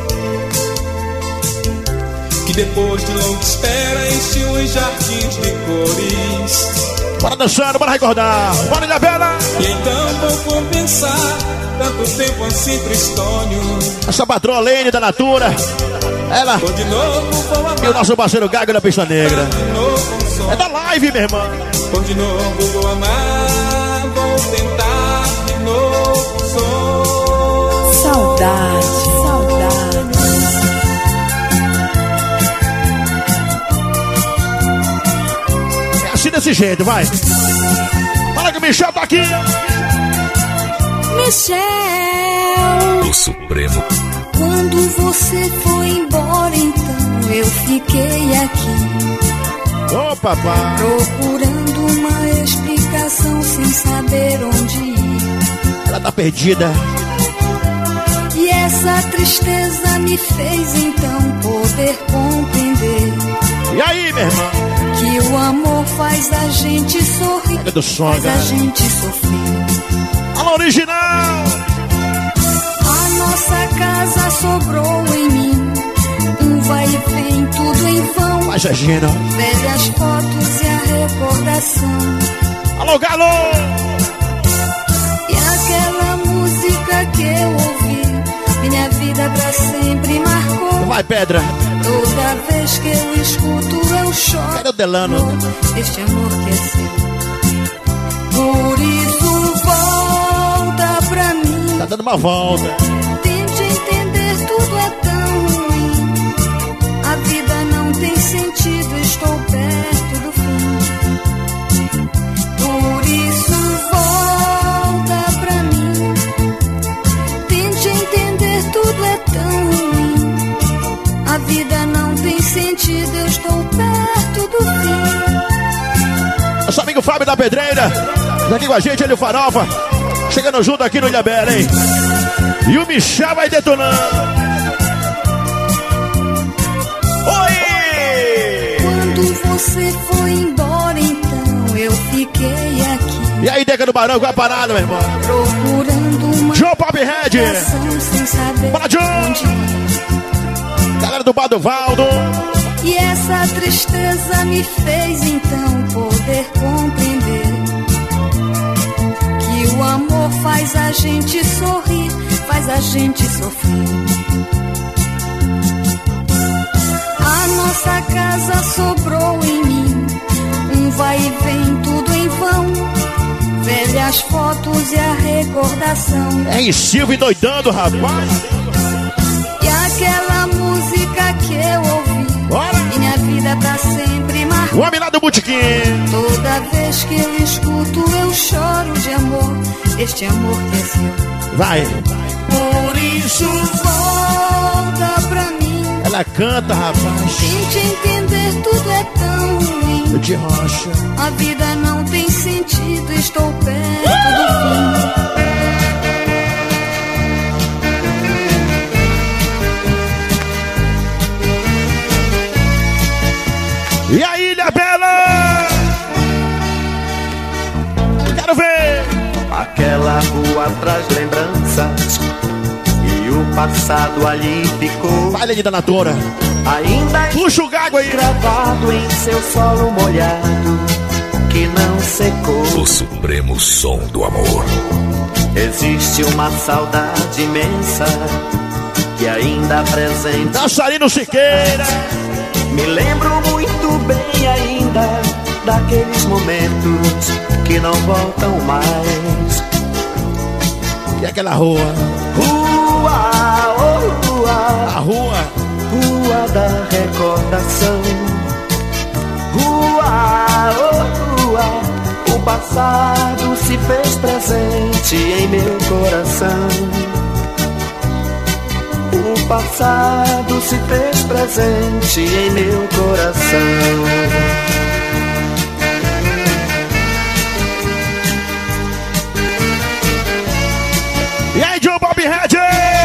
J: que depois de longa espera enche os jardins de cores.
C: Bora dançando, bora recordar, bora Ilha Bela.
J: E então vou compensar tanto tempo assim tristonho.
C: Essa patroa Lene da Natura, ela
J: por de novo vou amar,
C: e o nosso parceiro Gago da Pista Negra.
J: de novo um sonho.
C: É da live, minha irmã.
J: Por de novo vou amar, vou tentar de novo um sonho.
K: Saudade, saudade.
C: É assim desse jeito, vai. Fala que o Michel tá aqui.
F: Michel,
A: O Supremo.
F: quando você foi embora, então eu fiquei aqui
C: Ô, papai.
F: procurando uma explicação sem saber onde ir.
C: Ela tá perdida.
F: E essa tristeza me fez então poder compreender
C: E aí, minha irmã?
F: que o amor faz a gente sorrir,
C: Pega do som,
F: faz a
C: cara.
F: gente sofrer.
C: Alô, original.
F: A nossa casa sobrou em mim, um vai e vem, tudo em vão.
C: Vai, Sergina.
F: Velhas fotos e a recordação.
C: Alô, Galo.
F: E aquela música que eu ouvi, minha vida pra sempre marcou.
C: Vai, Pedra.
F: Toda vez que eu escuto eu choro.
C: Cadê o Delano?
F: Este amor que é seu. Por isso volta pra mim.
C: Tá dando uma volta.
F: Tente entender, tudo é tão ruim. A vida não tem sentido, estou perto do fim. Por isso volta pra mim. Tente entender, tudo é tão ruim. A vida não tem sentido, eu estou perto do fim.
C: Nosso amigo Fábio da Pedreira. Tá aqui com a gente, ele e o Farofa. Chegando junto aqui no Ilhabela, hein? E o Michel vai detonando. Oi!
F: Quando você foi embora, então eu fiquei aqui
C: E aí, Deca do Barão, qual é a parada, meu irmão?
F: procurando uma
C: João Pophead.
F: explicação sem saber
C: Bora, João!
F: onde ir.
C: Galera do Bar do Valdo.
F: E essa tristeza me fez então poder compreender que o amor faz a gente sorrir, faz a gente sofrer. A nossa casa sobrou em mim, um vai e vem, tudo em vão. Velhas fotos e a recordação.
C: É em Silvio doidando, rapaz.
F: E aquela música que eu ouvi,
C: Bora!
F: minha vida pra sempre marcou.
C: O homem lá do Botequim.
F: Toda vez que eu escuto eu choro de amor, este amor que é seu.
C: Vai.
F: Por isso volta pra mim.
C: Ela canta, rapaz.
F: Tente entender, tudo é tão ruim.
C: De rocha.
F: A vida não tem sentido, estou perto do fim.
C: E aí, Ilhabela? Quero ver.
G: Aquela rua traz lembranças e o passado ali ficou.
C: Vai, Lene da Natura.
L: Ainda
C: puxa o gago aí.
L: Gravado em seu solo molhado que não secou.
A: O supremo som do amor.
L: Existe uma saudade imensa que ainda presente.
C: Dançarino Siqueira.
L: Me lembro muito bem ainda daqueles momentos que não voltam mais.
C: E aquela rua?
L: Rua, oh rua.
C: A rua.
L: Rua da recordação. Rua, oh rua. O passado se fez presente em meu coração. O passado se fez presente em meu coração.
C: E aí, John Bob Red?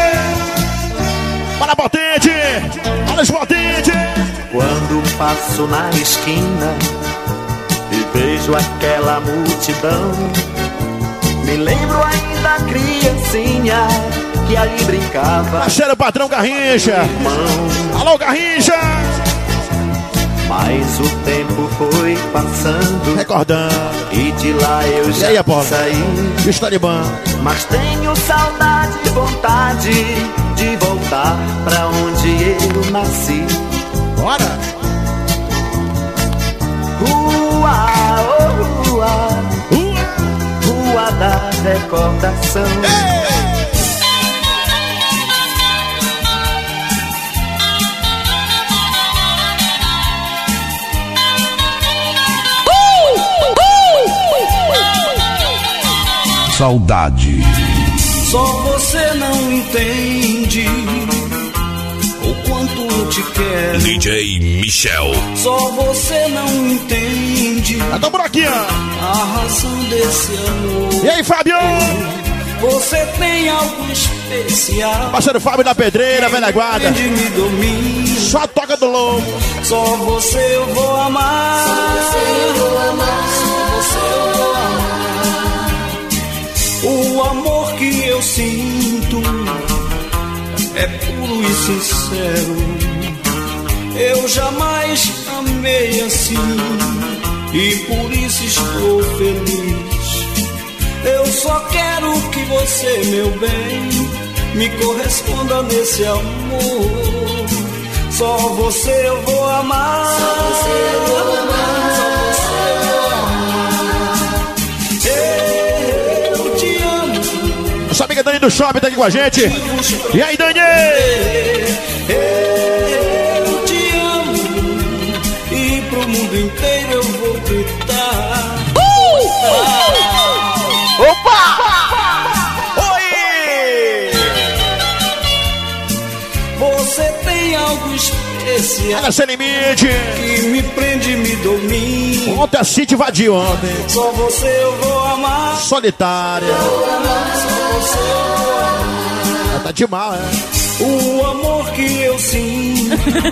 C: Para potente! Olha os potentes!
L: Quando passo na esquina e vejo aquela multidão, me lembro ainda criancinha que ali brincava.
C: Parceiro patrão Garrincha. Alô, Garrincha.
L: Mas o tempo foi passando,
C: recordando,
L: e de lá eu já
C: e aí,
L: saí.
C: Está de bom.
L: Mas tenho saudade e vontade de voltar pra onde eu nasci.
C: Bora!
L: Rua, oh rua,
C: rua,
L: rua da recordação.
C: Ei!
A: Saudade.
G: Só você não entende o quanto eu te quero.
A: D J Michel.
G: Só você não entende
C: a buraquinha,
G: a razão desse amor.
C: E aí, Fábio?
G: Você tem algo especial.
C: Parceiro Fábio da Pedreira, velha guarda.
G: Me domina.
C: Só toca do lobo.
G: Só você eu vou amar. Só você eu vou amar. Só você eu vou amar. O amor que eu sinto é puro e sincero. Eu jamais amei assim e por isso estou feliz. Eu só quero que você, meu bem, me corresponda nesse amor. Só você eu vou amar. Só você eu vou amar. Só você eu vou amar. Eu te amo.
C: Nossa amiga Dani do Shopping tá aqui com a gente. E aí, Dani?
G: Eu te amo e pro mundo inteiro eu vou gritar. Uh! Ah!
C: Opa! Oi!
G: Você tem algo especial.
C: Ela sem limite.
G: Que me prende e me domina.
C: Ontem a City invadiu ontem.
G: Só você eu vou amar.
C: Solitária.
G: Vou amar. Só você eu vou amar.
C: Ela tá de mal, é?
G: O amor que eu sinto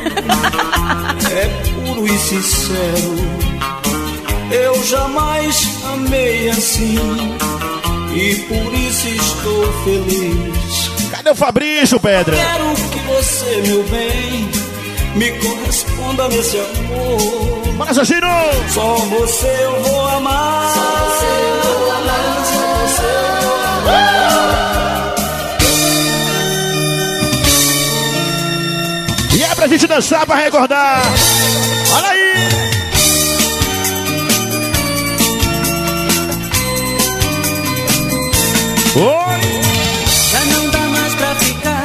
G: é puro e sincero. Eu jamais amei assim e por isso estou feliz.
C: Cadê o Fabrício, Pedra?
G: Quero que você, meu bem, me corresponda nesse amor.
C: Bora, Assassino!
G: Só você eu vou amar. Só você eu vou amar. Só você eu vou amar.
C: E é pra gente dançar, pra recordar. Olha aí! Oi!
I: Já não dá mais pra ficar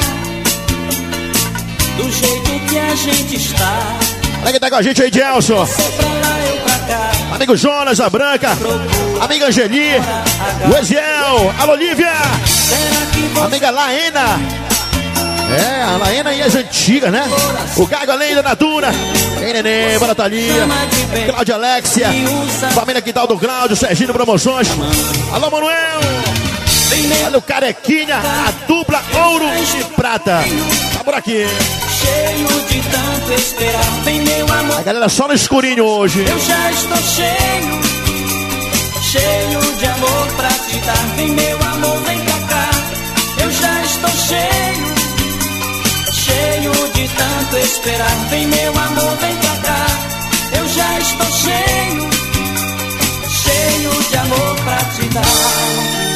I: do jeito que a gente está.
C: Olha quem tá com a gente aí, Gelson.
I: Você pra lá, eu pra cá.
C: Amigo Jonas, a Branca. Amiga Angeli. O Eziel. A Olivia. Amiga Laena. É, a Laena e as antigas, né? O Gago além da Natura. Ei, Nenê, bora Thalia. Cláudia Alexia. Família Quintal do Cláudio. Serginho Promoções. Alô, Manuel. Olha o Carequinha. A dupla ouro e prata. Tá por aqui.
I: Cheio de tanto esperar. Vem, meu amor.
C: A galera só no escurinho hoje.
I: Eu já estou cheio. Cheio de amor pra te dar. Vem, meu amor, vem pra cá. Eu já estou cheio. Cheio de tanto esperar. Vem meu amor, vem pra cá. Eu já estou cheio, cheio de amor pra te dar.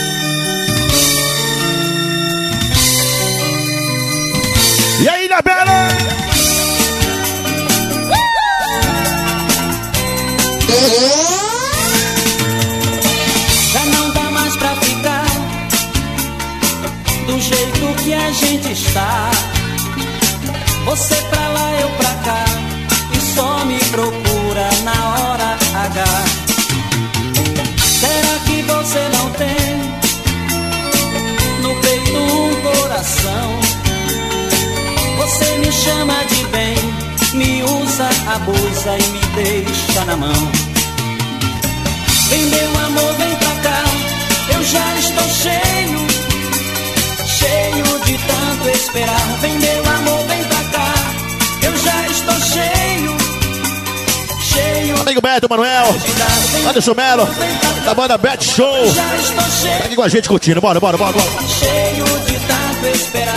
C: E aí, Isabela?
I: Já não dá mais pra ficar do jeito que a gente está. Você pra lá, eu pra cá, e só me procura na hora H. Será que você não tem no peito um coração? Você me chama de bem, me usa, abusa e me deixa na mão. Vem meu amor, vem pra cá, eu já estou cheio, cheio de tanto esperar. Vem meu amor, vem pra cá, eu já estou cheio, cheio.
C: Amigo Beto, Manuel, Anderson Melo, da banda Bet Show. Tá aqui com a gente curtindo, bora, bora, bora, bora.
I: Cheio de tanto esperar.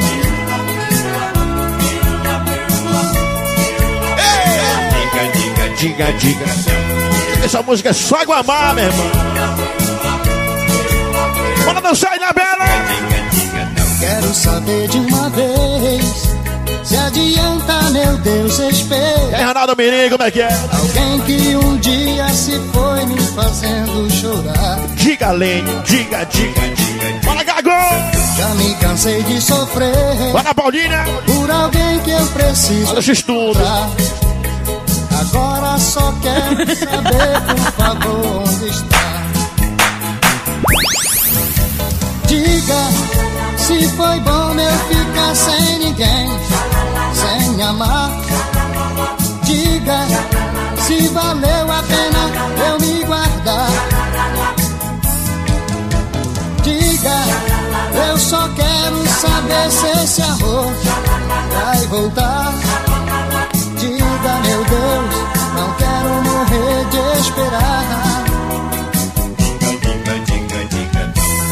C: Diga, diga. Essa música é só Guamá, meu irmão. Bora dançar aí na bela.
L: Quero saber de uma vez, se adianta, meu Deus, espera.
C: E aí, Ronaldo Mirim, como é que é?
L: Alguém que um dia se foi me fazendo chorar.
C: Diga, Lênin, diga, diga, diga. Bora, Gago.
L: Já me cansei de sofrer.
C: Bora, Paulinha.
L: Por alguém que eu preciso.
C: Olha esse estudo.
L: Agora só quero saber, por favor, onde está. Diga se foi bom eu ficar sem ninguém, sem amar. Diga se valeu a pena eu me guardar. Diga, eu só quero saber se esse amor vai voltar. Diga, meu Deus, não quero morrer de esperar.
B: Diga, diga, diga,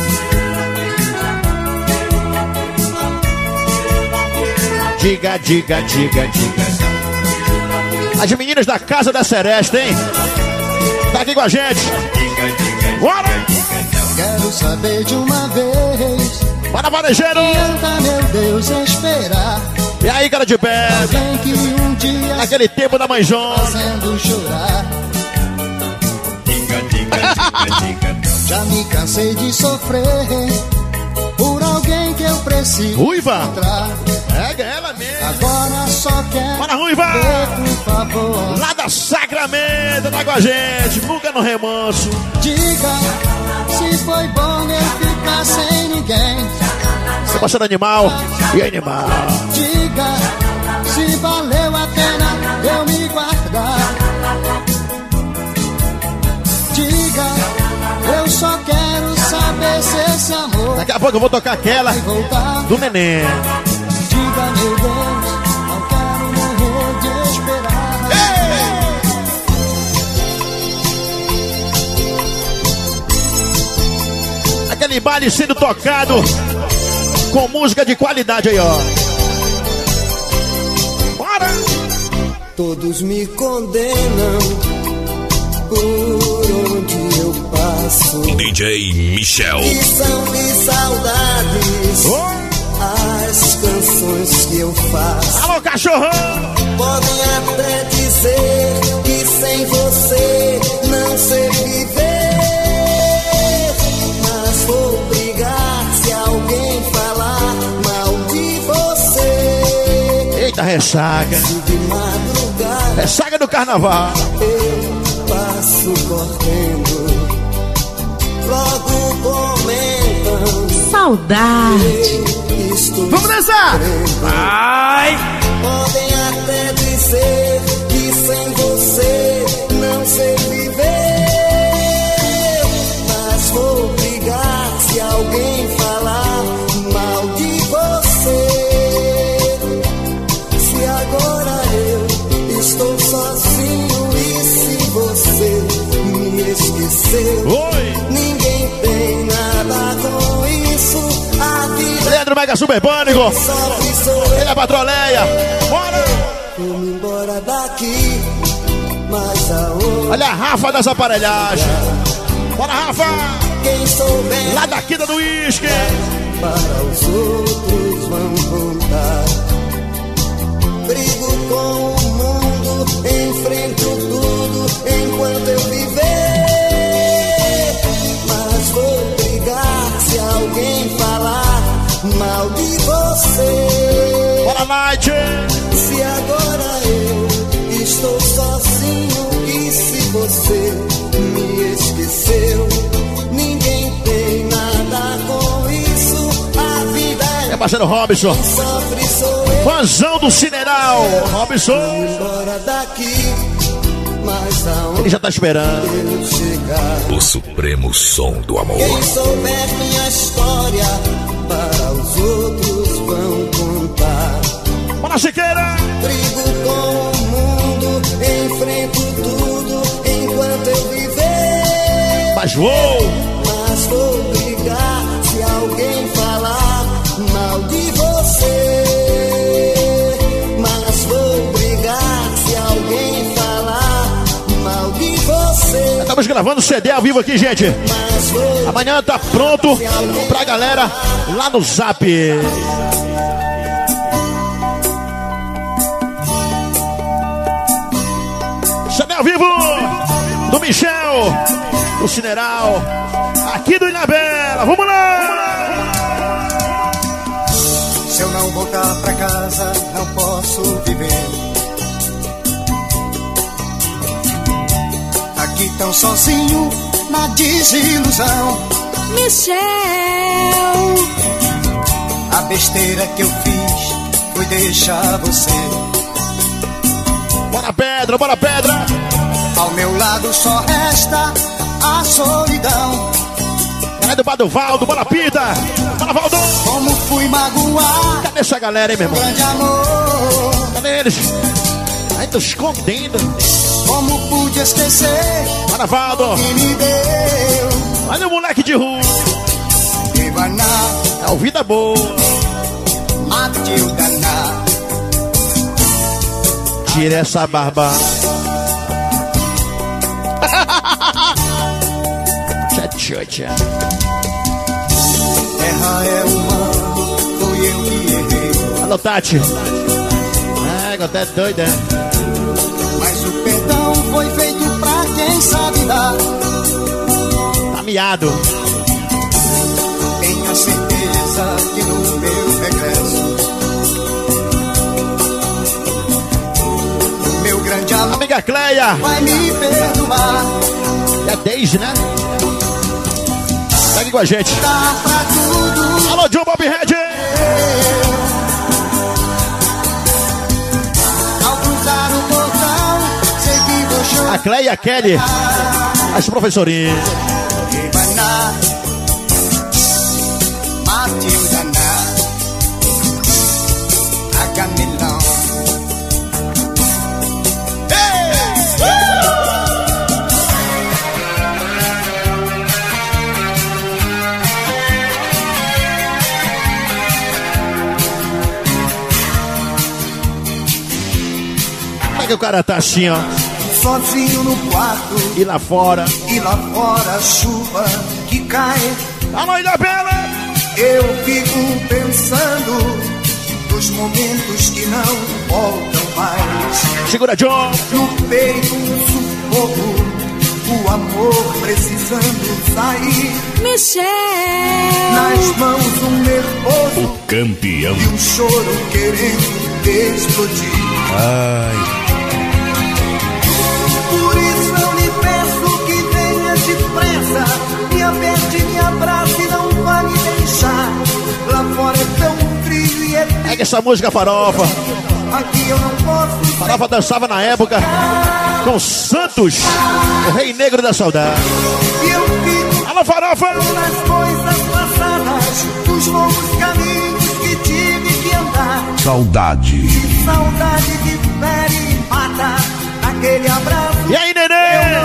C: diga. Diga, diga, diga, diga. As meninas da Casa da Seresta, hein? Tá aqui com a gente. Bora!
L: Quero saber de uma vez.
C: Bora, varejeiro!
L: Adianta, meu Deus, esperar.
C: E aí, cara de pé?
L: Alguém que um dia
C: naquele tempo da mãezona
L: fazendo chorar.
B: Diga, diga, diga, diga.
L: Já me cansei de sofrer por alguém que eu preciso
C: Ruiva!
L: encontrar.
C: Pega ela mesmo.
L: Agora só quero
C: Bora, Ruiva!
L: ver, por favor.
C: Lá da Sacramento, tá com a gente. Nunca no remanso.
L: Diga se foi bom eu ficar sem ninguém.
C: Você gosta do animal? E animal?
L: Diga se valeu a pena eu me guardar. Diga, eu só quero saber se esse amor
C: daqui a pouco eu vou tocar aquela
L: vai voltar.
C: do neném.
L: Diga, meu Deus, não quero morrer de esperar.
C: Ei! Aquele baile sendo tocado com música de qualidade aí, ó. Bora!
N: Todos me condenam por onde eu passo.
A: D J Michel.
N: E são de saudades oh. as canções que eu faço.
C: Alô, cachorrão!
N: Podem até dizer que sem você não sei viver, mas vou brigar se alguém falar mal de você.
C: Eita, ressaca!
N: De madrugada,
C: ressaca do carnaval.
N: Eu passo correndo, logo comentam
K: saudade.
C: Vamos dançar! Vai!
N: Podem até dizer que sem você não sei viver, mas vou brigar se alguém falar mal de você. Se agora eu estou sozinho e se você me esqueceu,
C: Oi.
N: Ninguém tem nada com isso. A vida
C: Mega Super Pânico. Ele é Patroleia. Bora!
N: Vamos embora daqui, mas aonde?
C: Olha a Rafa das aparelhagens. Bora, Rafa!
N: Quem souber
C: lá da quinta do uísque.
N: Para os outros vão contar. Brigo com o mundo, enfrento tudo enquanto eu viver. Mas vou brigar se alguém falar mal de você.
C: Bora, Night!
N: Se agora eu estou sozinho e se você me esqueceu, ninguém tem nada com isso. A vida é,
C: é parceiro Robson.
N: Sofre sou eu.
C: Fãzão do Cineral. Robson.
N: Embora daqui, mas aonde
C: ele já tá esperando
N: eu chegar.
A: O supremo som do amor.
N: Quem souber minha história, para os outros vão contar.
C: Bora, Siqueira!
N: Brigo com o mundo, enfrento tudo enquanto eu viver.
C: Mas vou!
N: Mas vou brigar se alguém falar mal de você. Mas vou brigar se alguém falar mal de você.
C: Estamos gravando C D ao vivo aqui, gente. Amanhã tá pronto pra galera lá no Zap. C D ao vivo do Michel, do Cineral, aqui do Ilhabela. Vamos lá!
O: Se eu não voltar pra casa, não posso viver. Aqui tão sozinho, na desilusão.
F: Michel,
O: a besteira que eu fiz foi deixar você.
C: Bora, Pedra, bora, Pedra!
O: Ao meu lado só resta a solidão.
C: Cadê do Badovaldo? Bora, Pita! Bora, Valdo!
O: Como fui magoar?
C: Cadê essa galera, hein, meu irmão?
O: Grande amor.
C: Cadê eles? Aí tô escondendo.
O: Como pude esquecer?
C: Bora, Valdo!
O: Que me deu.
C: Olha o moleque de rua. É o vida boa.
O: Matilda na.
C: Tira essa barba. Tchá, tchá, tchá.
O: Errar é humano, foi eu que errei.
C: Alô, Tati. É, até doida.
O: Mas o perdão foi feito pra quem sabe dar.
C: Tá miado.
O: Tenha certeza que no meu regresso,
C: amiga Cleia
O: vai me perdoar.
C: É Deise, né? Segue com a gente.
O: Dá pra tudo.
C: Alô, John Bob Red.
O: Ao cruzar o portão, sei que vou chorar.
C: A Cleia e a Kelly, as professorinhas.
O: Matilda na a Camilão.
C: Que o cara tá assim, ó,
O: sozinho no quarto,
C: e lá fora,
O: e lá fora a chuva que cai.
C: Alô, Ilhabela!
O: Eu fico pensando nos momentos que não voltam mais.
C: Segura, John!
O: No peito um sufoco, o amor precisando sair.
F: Michel!
O: Nas mãos um nervoso,
A: o campeão,
O: e um choro querendo explodir.
A: Ai.
O: Por isso eu lhe peço que venha depressa, me aperte, me abrace e não vá me deixar. Lá fora é tão frio e é triste.
C: Pega essa música Farofa.
O: Aqui eu não posso.
C: Farofa dançava na época com Santos, o rei negro da saudade.
O: E eu fico.
C: Alô, Farofa!
O: Nas coisas passadas, dos longos caminhos que tive que andar.
A: Saudade.
O: Que saudade que fere e mata. Aquele abraço.
C: E aí, neném?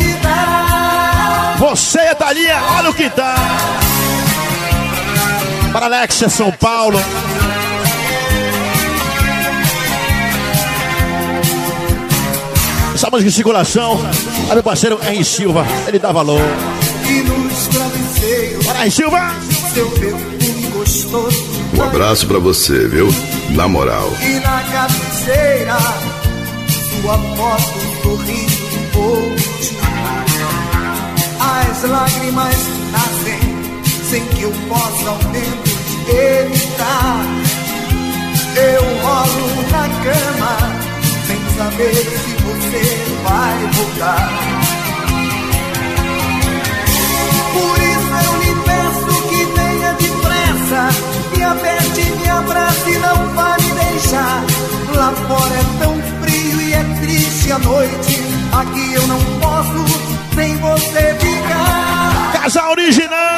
C: Você, Thalia, olha o que tá. Para Alexia, São Paulo. Essa música de circulação. A meu parceiro Henry Silva, ele dá valor.
O: E nos travesseiros,
C: Para Henry Silva.
O: seu perfume gostoso.
H: Um abraço pra você, viu? Na moral.
O: E na cabeceira, sua foto sorriso de post. As lágrimas nascem sem que eu possa ao menos evitar. Eu rolo na cama sem saber se você vai voltar. Por isso eu lhe peço que venha depressa, me aperte, me abrace e não vá me deixar. Lá fora é tão frio e é triste a noite, aqui eu não posso sem você ficar.
C: Casa Original!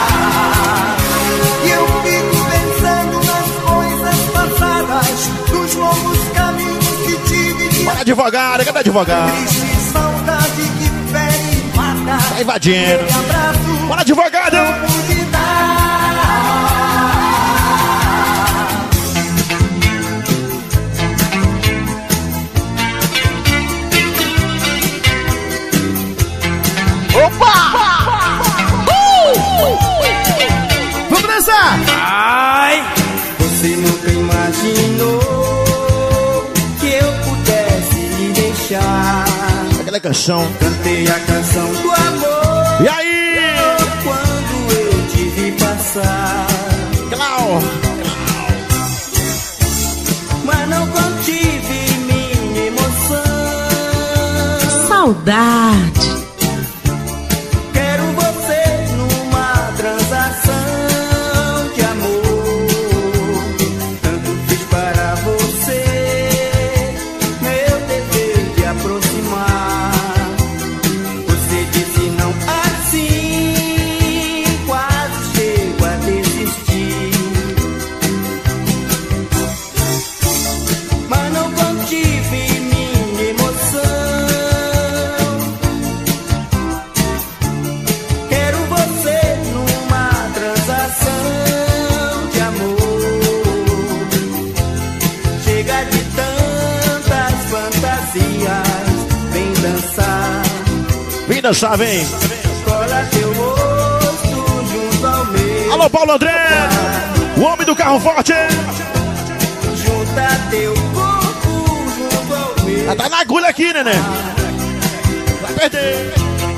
O: E eu fico pensando nas coisas passadas, nos longos caminhos que tive de...
C: Bora advogado, cadê advogado?
O: Triste saudade que fere e mata.
C: Tá invadindo.
O: Abraço,
C: bora advogado!
O: não pude dar.
C: Opa! Uh! Vamos dançar!
I: Ai! Você nunca imaginou que eu pudesse lhe deixar.
C: Aquela canção.
I: Cantei a canção do amor.
C: E aí?
I: Quando eu te vi passar.
C: Clau!
I: Mas não contive minha emoção.
K: Saudade.
I: Quero você numa transação de amor. Tanto fiz para você, meu dever de aproximar. Você disse não assim, quase chego a desistir. Mas não contive minha emoção. Quero você numa transação de amor. Chega de tantas fantasias, vem dançar.
C: Vem dançar, vem!
I: Cola teu rosto junto ao meu.
C: Alô, Paulo André! O homem do carro forte!
I: Junta teu corpo junto ao meu.
C: Já tá na agulha aqui, neném! Vai perder!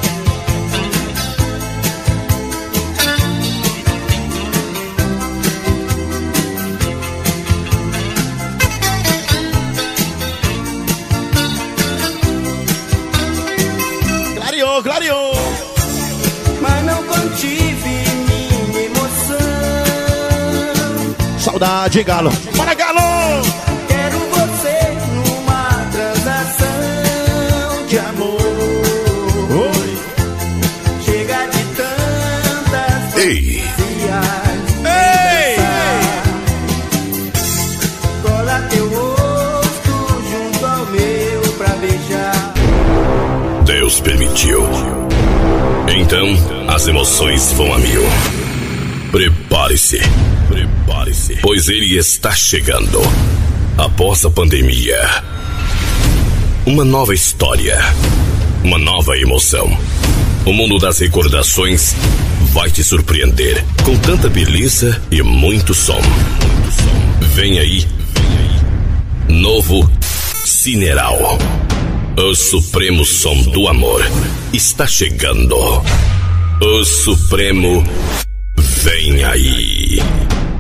C: Clareou, clareou!
I: Mas não contive minha emoção.
C: Saudade, Galo! Bora, Galo!
I: Quero você numa transação de amor.
C: Oi!
I: Chega de tantas
A: Ei!
I: fantasias,
C: Ei!
I: cola teu rosto junto ao meu pra beijar.
A: Deus permitiu. Então, as emoções vão a mil. Prepare-se. Prepare-se. Pois ele está chegando. Após a pandemia. Uma nova história. Uma nova emoção. O mundo das recordações vai te surpreender. Com tanta beleza e muito som. Vem aí. Novo Cineral. O supremo som do amor está chegando. O supremo vem aí.